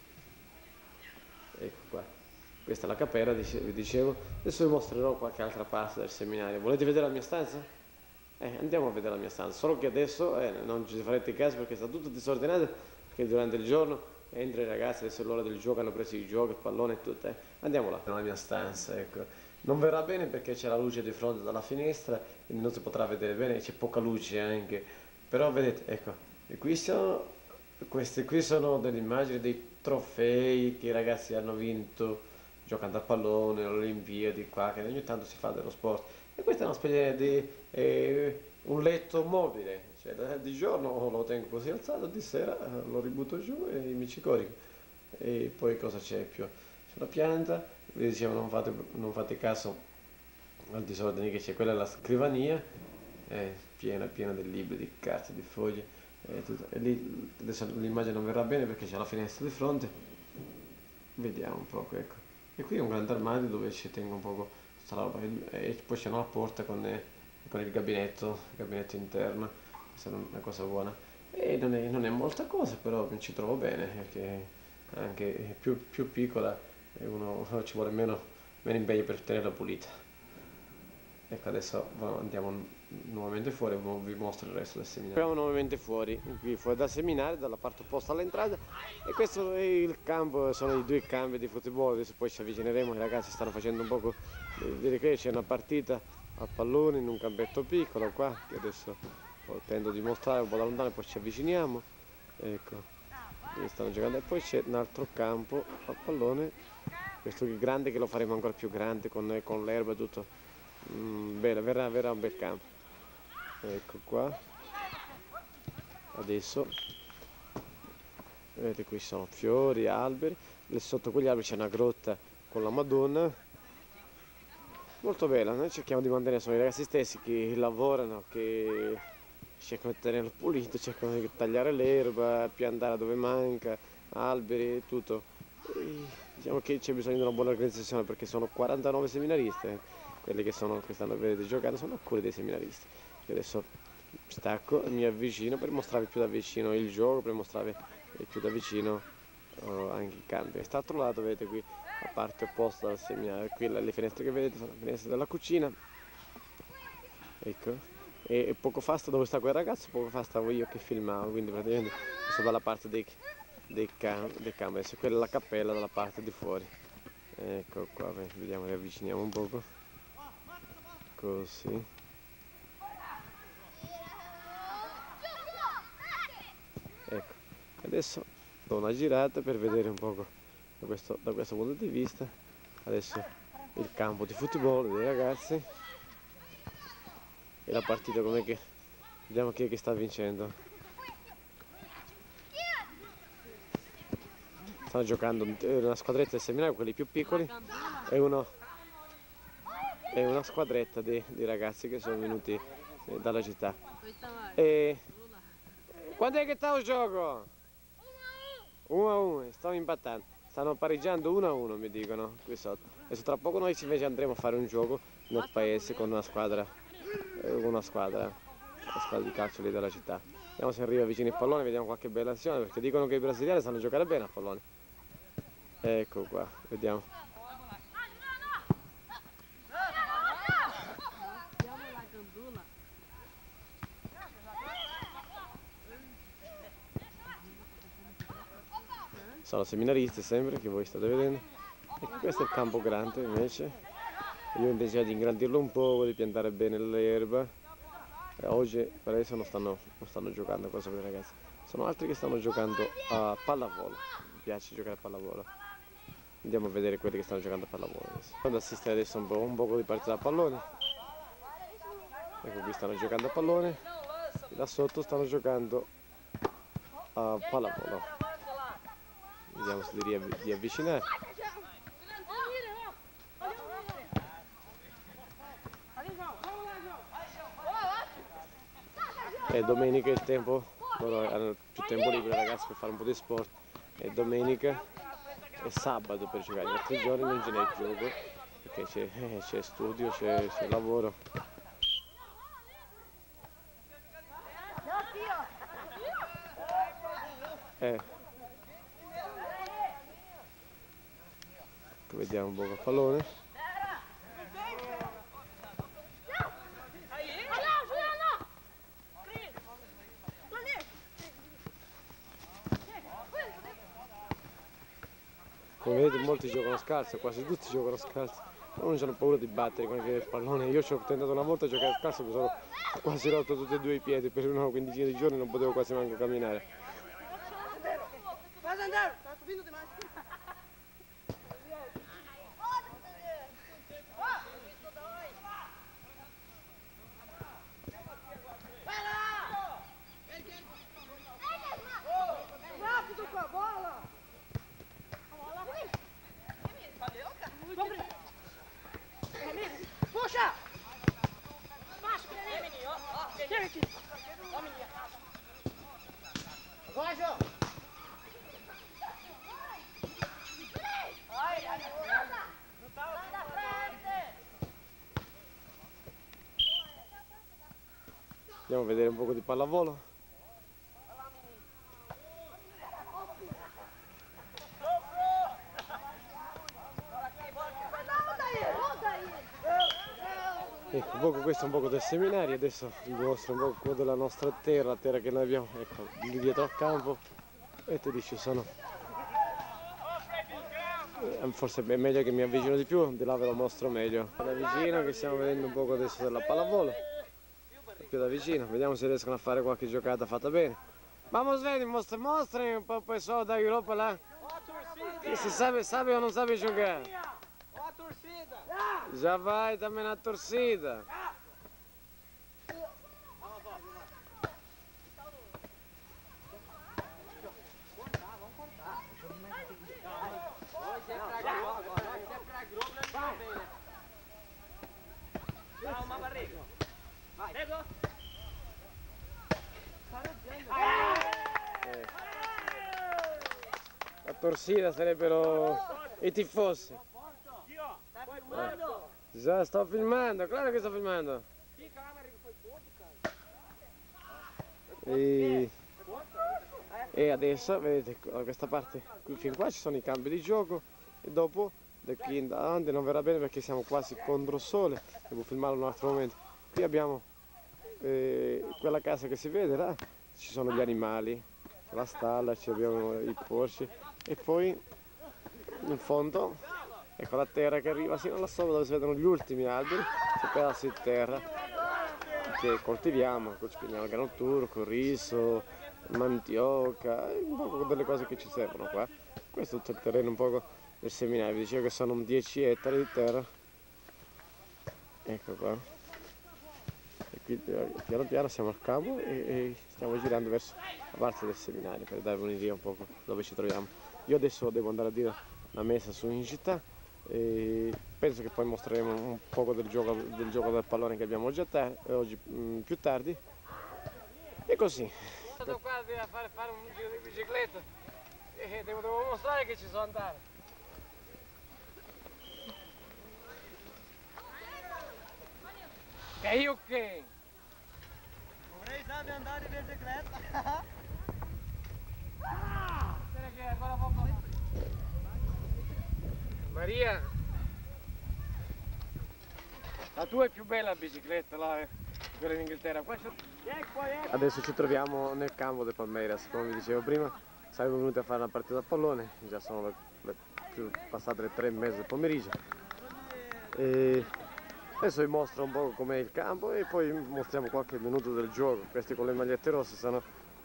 S3: Ecco qua, questa è la cappella, vi dicevo. Adesso vi mostrerò qualche altra parte del seminario. Volete vedere la mia stanza? Eh, andiamo a vedere la mia stanza, solo che adesso eh, non ci farete caso perché sta tutto disordinato, perché durante il giorno entra i ragazzi, adesso è l'ora del gioco, hanno preso i giochi, il pallone e tutto. Eh. Andiamo là, nella mia stanza, ecco. Non verrà bene perché c'è la luce di fronte dalla finestra, quindi non si potrà vedere bene, c'è poca luce anche. Però vedete, ecco, e qui sono, queste qui sono delle immagini dei trofei che i ragazzi hanno vinto giocando a pallone, alle Olimpiadi qua, che ogni tanto si fa dello sport. E questa è una specie di eh, un letto mobile, cioè di giorno lo tengo così alzato, di sera lo ributto giù e mi ci corico. E poi cosa c'è più? C'è la pianta, vi dicevo non fate, non fate caso al disordine che c'è, quella è la scrivania, è piena, piena di libri, di carte, di fogli, e, tutto. E lì adesso l'immagine non verrà bene perché c'è la finestra di fronte, vediamo un poco, ecco. E qui è un grande armadio dove ci tengo un poco questa roba, e poi c'è una porta con, eh, con il gabinetto, il gabinetto interno, questa è una cosa buona. E non è, non è molta cosa, però ci trovo bene, perché anche più, più piccola uno ci vuole meno, meno impegno per tenerla pulita. Ecco, adesso andiamo nuovamente fuori e vi mostro il resto del seminario. Andiamo nuovamente fuori, qui fuori dal seminario, dalla parte opposta all'entrata, e questo è il campo, sono i due campi di football. Adesso poi ci avvicineremo, i ragazzi stanno facendo un poco di ricreazione, c'è una partita a pallone in un campetto piccolo qua, che adesso tento di mostrare un po' da lontano e poi ci avviciniamo. Ecco, qui stanno giocando, e poi c'è un altro campo a pallone, questo è grande, che lo faremo ancora più grande con, con l'erba e tutto. Mm, bene, verrà, verrà un bel campo. Ecco qua. Adesso vedete, qui sono fiori, alberi, e sotto quegli alberi c'è una grotta con la Madonna, molto bella. Noi cerchiamo di mantenere, sono i ragazzi stessi che lavorano, che cercano di tenerlo pulito, cercano di tagliare l'erba, piantare dove manca, alberi e tutto. E diciamo che c'è bisogno di una buona organizzazione perché sono quarantanove seminaristi, eh. Quelli che, sono, che stanno a vedere giocare sono alcuni dei seminaristi. Io adesso stacco e mi avvicino per mostrarvi più da vicino il gioco, per mostrarvi più da vicino uh, anche il campo. E quest'altro lato vedete qui, la parte opposta al seminario, qui le finestre che vedete sono le finestre della cucina. Ecco. E, e poco fa sta dove sta quel ragazzo, poco fa stavo io che filmavo, quindi praticamente sto dalla parte dei, dei, cam dei cameri, adesso quella è la cappella dalla parte di fuori. Ecco qua, vediamo, riavviciniamo un poco. Così. Ecco, adesso do una girata per vedere un poco da questo, da questo punto di vista. Adesso il campo di football dei ragazzi e la partita com'è che vediamo chi è che sta vincendo. Stanno giocando una squadretta del seminario, quelli più piccoli, e, uno, e una squadretta di, di ragazzi che sono venuti eh, dalla città. E quando è che sta il gioco? uno a uno, stanno impattando, stanno pareggiando uno a uno, mi dicono qui sotto. Adesso tra poco noi invece andremo a fare un gioco nel paese con una squadra, eh, una squadra, la squadra di calcio lì della città. Vediamo se arriva vicino il pallone, vediamo qualche bella azione, perché dicono che i brasiliani sanno giocare bene a pallone. Ecco qua, vediamo. Sono seminaristi sempre che voi state vedendo. E questo è il campo grande invece. Io ho intenzione di ingrandirlo un po', di piantare bene l'erba. E oggi per adesso non stanno, non stanno giocando cosa per i ragazzi. Sono altri che stanno giocando a pallavolo. Mi piace giocare a pallavolo. Andiamo a vedere quelli che stanno giocando a pallavolo adesso. Vado ad assistere adesso un po', un po' di partita a pallone. Ecco qui stanno giocando a pallone. E da sotto stanno giocando a pallavolo. Vediamo se di, riav di avvicinare. E domenica il tempo, loro hanno più tempo libero ragazzi per fare un po' di sport. E domenica e sabato per giocare, gli altri giorni non ce n'è il gioco perché c'è eh, studio, c'è lavoro. Eh. Vediamo un po' il pallone. Come vedete molti giocano scalzo, quasi tutti giocano scalzo, non hanno paura di battere con il pallone. Io ci ho tentato una volta a giocare a scalzo, mi sono quasi rotto tutti e due i piedi, per una quindicina di giorni non potevo quasi manco camminare. Andiamo a vedere un po' di pallavolo. Ecco, un poco questo è un poco del seminario, adesso vi mostro un po' della nostra terra, la terra che noi abbiamo, ecco, lì dietro al campo, e ti dici sono, eh, forse è meglio che mi avvicino di più, di là ve lo mostro meglio. Da vicino che stiamo vedendo un po' adesso della pallavolo, più da vicino, vediamo se riescono a fare qualche giocata fatta bene. Vamos ver, mostra, mostrem un po' il pessoal da Europa lá, se sabe, sabe ou não sabe jogar. Já vai também na torcida. torcida sarebbero i tifosi. Eh. Sto filmando, claro che sto filmando. E, e adesso vedete da questa parte, fin qua ci sono i cambi di gioco e dopo da qui in avanti non verrà bene perché siamo quasi contro sole, devo filmarlo un altro momento. Qui abbiamo eh, quella casa che si vede là, ci sono gli animali, la stalla, ci abbiamo i porci e poi in fondo ecco la terra che arriva sino là sopra dove si vedono gli ultimi alberi, questi pezzi di terra che coltiviamo, coltiviamo grano turco, riso, mandioca, un po' delle cose che ci servono qua. Questo è tutto il terreno un po' del seminario, vi dicevo che sono dieci ettari di terra, ecco qua. E qui piano piano siamo al campo e, e stiamo girando verso la parte del seminario per darvi un'idea un po' dove ci troviamo. Io adesso devo andare a dire la messa su in città e penso che poi mostreremo un po' del gioco del, gioco del pallone che abbiamo oggi, oggi mh, più tardi e così. Sono stato qua a fare, fare un giro di bicicletta e devo, devo mostrare che ci so andare. Che io che?
S2: Vorrei sapere andare in bicicletta.
S3: Spera che ancora poco. Maria, la tua è più bella la bicicletta, là, quella in Inghilterra. Adesso ci troviamo nel campo del Palmeiras, come vi dicevo prima, saremmo venuti a fare una partita a pallone, già sono le, le, più, passate le tre e mezza del pomeriggio. E adesso vi mostro un po' com'è il campo e poi mostriamo qualche minuto del gioco. Questi con le magliette rosse sono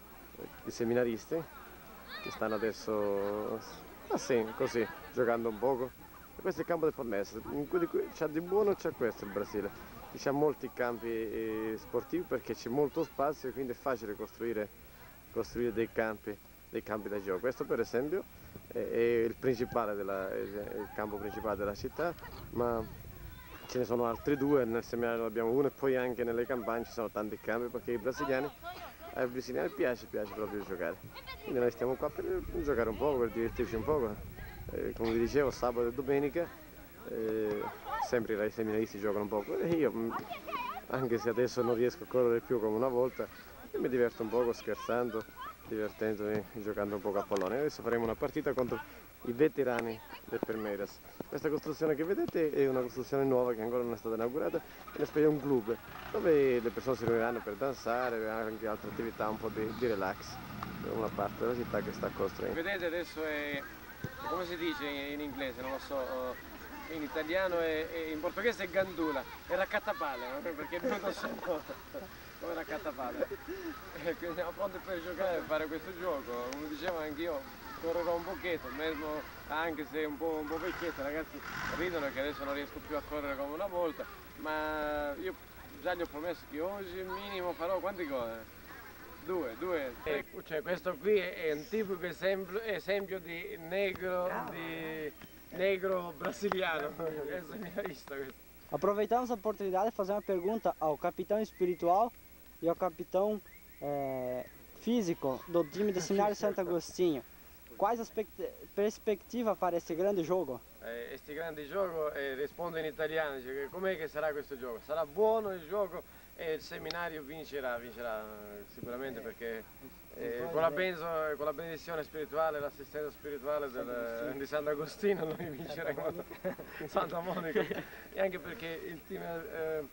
S3: i seminaristi che stanno adesso ah sì, così, giocando un poco. E questo è il campo del Palmeiras, c'è di buono, c'è questo il Brasile. C'è molti campi eh, sportivi perché c'è molto spazio e quindi è facile costruire, costruire dei campi, dei campi da gioco. Questo per esempio è, è il principale della, è il campo principale della città, ma ce ne sono altri due, nel seminario abbiamo uno e poi anche nelle campagne ci sono tanti campi perché i brasiliani, ai brasiliani piace, piace proprio giocare. Quindi noi stiamo qua per giocare un po', per divertirci un po'. Eh, come vi dicevo, sabato e domenica, eh, sempre i seminaristi giocano un po' e io, anche se adesso non riesco a correre più come una volta, mi diverto un po' scherzando, divertendomi, giocando un po' a pallone. Adesso faremo una partita contro i veterani del Palmeiras. Questa costruzione che vedete è una costruzione nuova che ancora non è stata inaugurata, è un club dove le persone si riuniranno per danzare e anche altre attività un po' di, di relax. È una parte della città che sta costruendo. Vedete adesso è, come si dice in inglese, non lo so, in italiano e in portoghese è gandula, è raccattapale, no? Perché è venuto solo come raccattapale. E quindi siamo pronti per giocare e fare questo gioco. Come dicevo anch'io, correrò un pochetto, mesmo anche se un po', un po' vecchietto, ragazzi ridono che adesso non riesco più a correre come una volta, ma io già gli ho promesso che oggi minimo farò quanti gol? Due, due. E, cioè, questo qui è un tipico esempio, esempio di negro, di negro brasiliano. Questo mi ha visto questo.
S2: Aproveitamos a oportunidade de fazer uma pergunta ao capitão espiritual e ao capitão é, físico do time do Seminário Santo Agostinho. Quais as perspectivas para esse grande jogo?
S3: Eh, este grande gioco, eh, rispondo in italiano, dice, com'è che sarà questo gioco? Sarà buono il gioco e il seminario vincerà, vincerà sicuramente perché eh, con, la benzo, con la benedizione spirituale, l'assistenza spirituale del, di Sant'Agostino noi vinceremo Santa Monica e anche perché il team... Eh...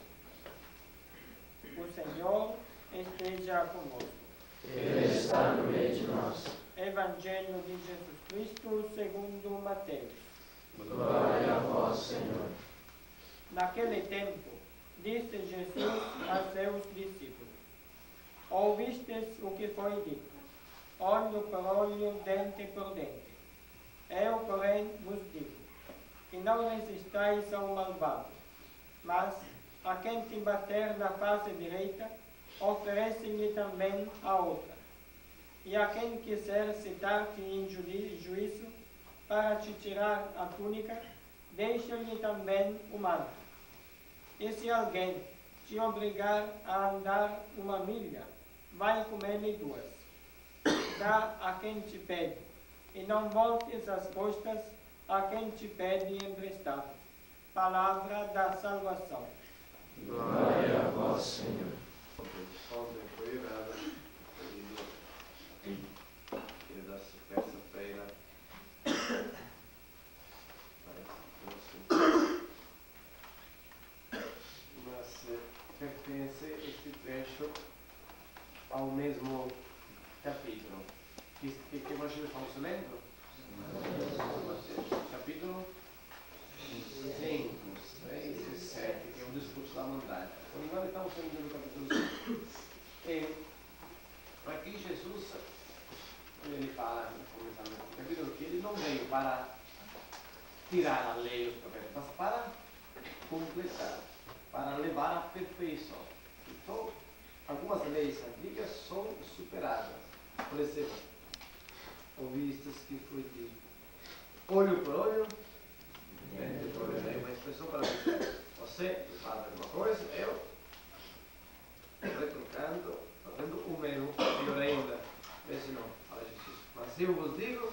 S4: O Senhor esteja conosco.
S5: Ele está no meio de nós.
S4: Evangelho de Jesus Cristo segundo Mateus.
S5: Glória a vós, Senhor.
S4: Naquele tempo, disse Jesus a seus discípulos: Ouvistes o que foi dito, olho por olho, dente por dente. Eu, porém, vos digo, que não resistais ao malvado, mas a quem te bater na face direita, oferece-lhe também a outra. E a quem quiser citar-te em juízo para te tirar a túnica, deixa-lhe também o manto. E se alguém te obrigar a andar uma milha, vai com ele duas. Dá a quem te pede, e não voltes as costas a quem te pede emprestado. Palavra da salvação.
S5: Glória a vós, Senhor.
S1: Ontem foi errada, e da terça-feira mas eh, pertence este trecho ao mesmo capítulo. Que, que, que nós estamos lendo? Capítulo cinco, seis e sete, que é o discurso da mandada. Agora estamos lendo no capítulo cinco. E aqui Jesus, ele fala, começando no capítulo, que ele não veio para tirar a lei e os profetas, mas para completar, para levar à perfeição. Então, algumas leis antigas são superadas. Por exemplo, ouvistes que foi dito olho por olho, dente por dente. É uma expressão para dizer, você faz alguma coisa, eu retrucando, fazendo o mesmo, pior ainda. Esse não, fala Jesus. Mas eu vos digo,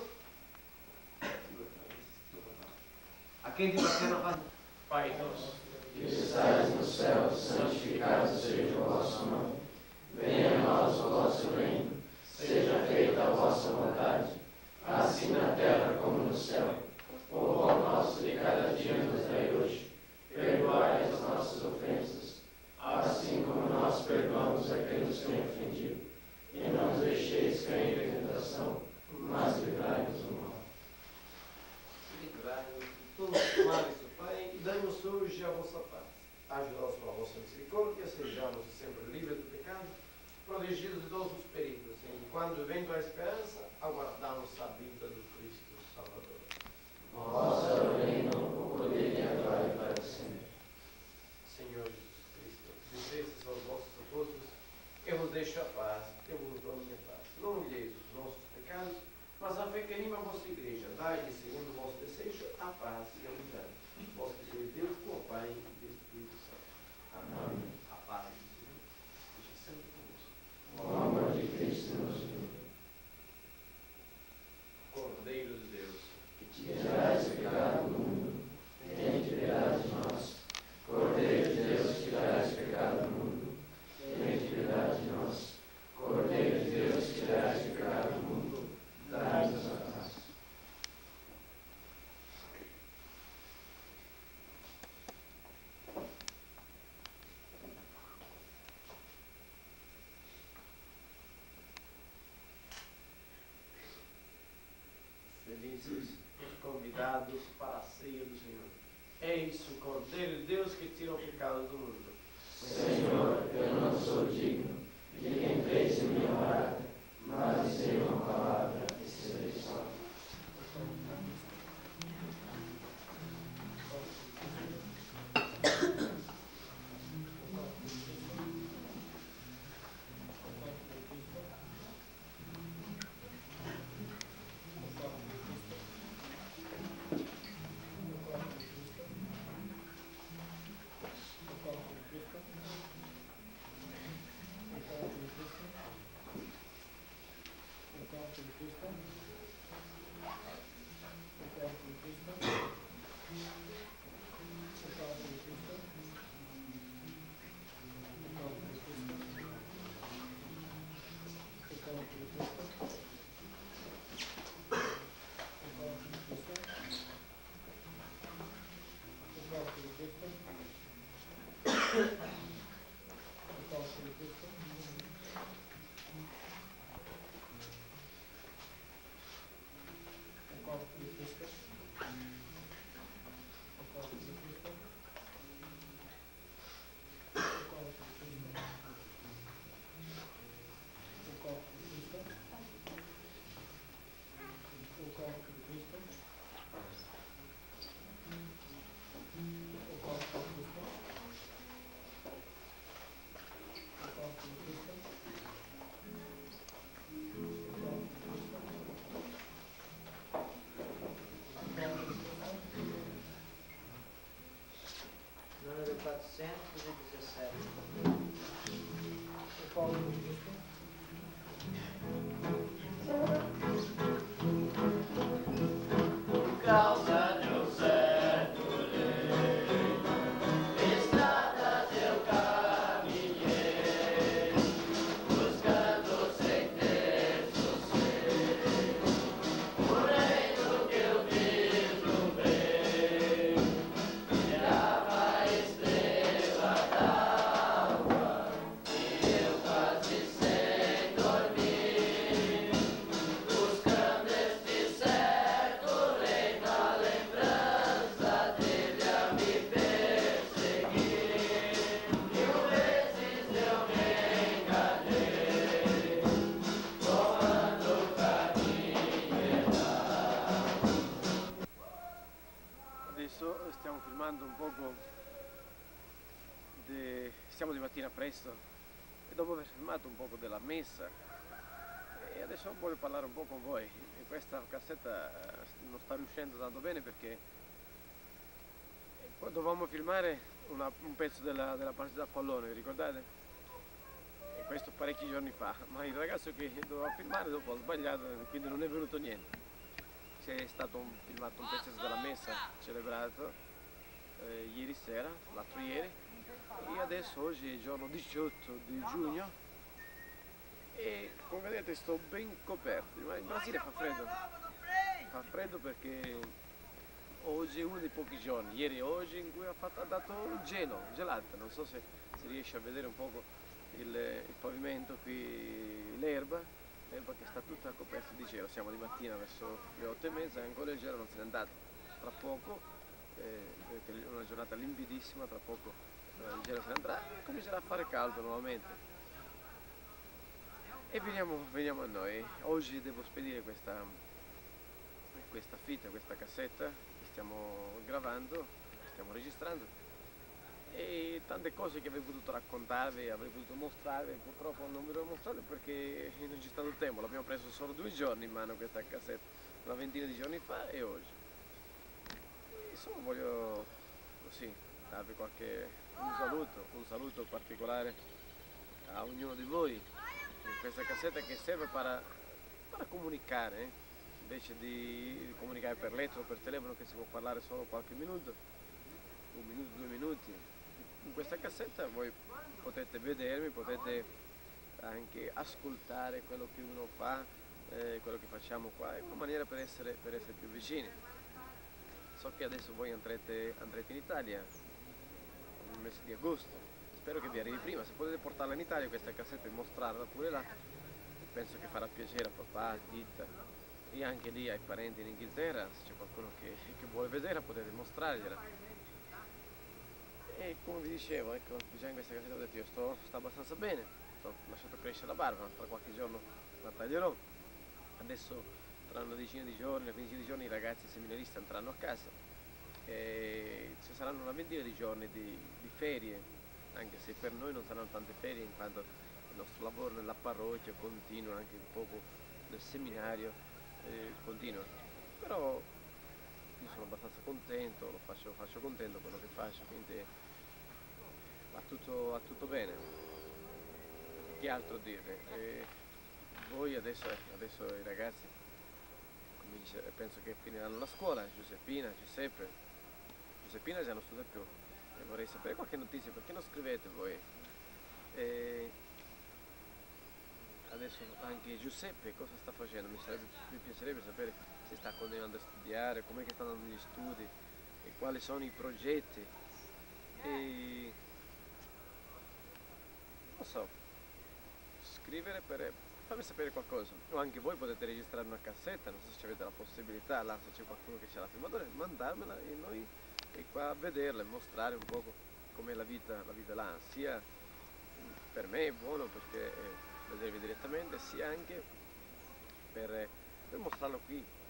S1: a quem te bater na face, Pai nosso,
S5: Que estais no céu, santificado seja o vosso nome. Venha a nós o vosso reino. Seja feita a vossa vontade, assim na terra como no céu. O pão nosso de cada dia nos dai hoje. Perdoai as nossas ofensas, assim como nós perdoamos a quem nos tem ofendido. E não nos deixeis cair em tentação, mas livrai-nos do mal.
S1: livrai-nos de todos os males, ó Pai, e dai-nos hoje a vossa paz. Ajuda-nos pela vossa misericórdia, sejamos sempre livres do pecado, protegidos de todos os perigos, e quando vem a esperança, aguardamos a vinda do Cristo Salvador.
S5: Vosso é o reino, o poder e a glória para sempre.
S1: Senhor Jesus Cristo, dissestes aos vossos apóstolos, eu vos deixo a paz, eu vos dou a minha paz. Não olheis os nossos pecados, mas a fé que anima a vossa igreja. Dai-lhe, segundo o vosso desejo, a paz e a unidade. Vós que sois Deus, com o Pai e o Espírito Santo. Amém. A paz do Senhor esteja sempre convosco.
S5: O amor de Cristo nos une.
S1: Cordeiro de Deus, que
S5: Que tirais o pecado do mundo, tem piedade de nós. Cordeiro de Deus, que tirais o pecado do mundo, tem piedade de nós. Cordeiro de Deus, que tirais o pecado do mundo, dai-nos a paz.
S1: felizes os convidados para a ceia do Senhor. Eis o Cordeiro de Deus que tira o pecado do mundo.
S5: Senhor, eu não sou digno de que entreis em minha morada, mas dizei uma palavra e serei salvo.
S2: Número quatrocentos e dezessete. O Paulo Cristo.
S5: causa de um certo lei, estradas eu caminhei, buscando sem ter sossego, o reino que eu vislumbrei, brilhava a estrela d'alva, e eu quase sem dormir, buscando este certo reino, a lembrança dele a me perseguir. Mil vezes eu me enganei, tomando o caminho errado.
S1: Adesso stiamo filmando un poco, de... siamo di mattina presto e dopo aver filmato un poco della messa e adesso voglio parlare un po' con voi. E questa cassetta eh, non sta riuscendo tanto bene perché poi dovevamo filmare una- un pezzo della, della partita a pallone, vi ricordate? E questo parecchi giorni fa, ma il ragazzo che doveva filmare dopo ha sbagliato e quindi non è venuto niente. C'è stato un, filmato un pezzo della messa celebrato eh, ieri sera, l'altro ieri, e adesso oggi è il giorno diciotto di giugno e come vedete sto ben coperto, ma in Brasile fa freddo, fa freddo perché oggi è uno dei pochi giorni, ieri e oggi, in cui ha, fatto, ha dato gelo, gelata, non so se si riesce a vedere un poco il, il pavimento qui, l'erba, l'erba che sta tutta coperta di gelo, siamo di mattina verso le otto e mezza e ancora il gelo non se n'è andato, tra poco, eh, vedete, è una giornata limpidissima, tra poco eh, il gelo se ne andrà e comincerà a fare caldo nuovamente. E veniamo, veniamo a noi, oggi devo spedire questa, questa fitta, questa cassetta che stiamo gravando, che stiamo registrando e tante cose che avrei potuto raccontarvi, avrei potuto mostrarvi, purtroppo non ve le ho mostrate perché non c'è stato tempo, l'abbiamo preso solo due giorni in mano questa cassetta, una ventina di giorni fa e oggi. E insomma voglio così darvi qualche un saluto, un saluto particolare a ognuno di voi in questa cassetta che serve per, per comunicare, eh? Invece di, di comunicare per lettera o per telefono che si può parlare solo qualche minuto, un minuto, due minuti. In questa cassetta voi potete vedermi, potete anche ascoltare quello che uno fa, eh, quello che facciamo qua, è una maniera per essere, per essere più vicini. So che adesso voi andrete, andrete in Italia nel mese di agosto. Spero che vi arrivi prima, se potete portarla in Italia questa cassetta e mostrarla pure là, penso che farà piacere a papà, a Titta e anche lì ai parenti in Inghilterra, se c'è qualcuno che, che vuole vederla potete mostrargliela. E come vi dicevo, ecco, già in questa cassetta ho detto io sto, sto abbastanza bene, ho lasciato crescere la barba, tra qualche giorno la taglierò, adesso tra una decina di giorni, una quindicina di giorni i ragazzi seminaristi andranno a casa e ci saranno una ventina di giorni di, di ferie, anche se per noi non saranno tante ferie in quanto il nostro lavoro nella parrocchia continua, anche un poco nel seminario eh, continua, però io sono abbastanza contento, lo faccio, lo faccio contento quello che faccio, quindi va tutto, va tutto bene. Che altro dire? E voi adesso, adesso i ragazzi comincia, penso che finiranno la scuola, Giuseppina, Giuseppe, Giuseppina già non studia più. E vorrei sapere qualche notizia, perché non scrivete voi? E adesso anche Giuseppe cosa sta facendo? Mi, sarebbe, mi piacerebbe sapere se sta continuando a studiare, com'è che stanno andando gli studi e quali sono i progetti. E non so, scrivere per farmi sapere qualcosa. O anche voi potete registrare una cassetta, non so se avete la possibilità, là se c'è qualcuno che ce l'ha filmata, mandarmela e noi e qua a vederla e mostrare un poco com'è la vita, la vita là, sia per me è buono perché eh, vedervi direttamente, sia anche per, per mostrarlo qui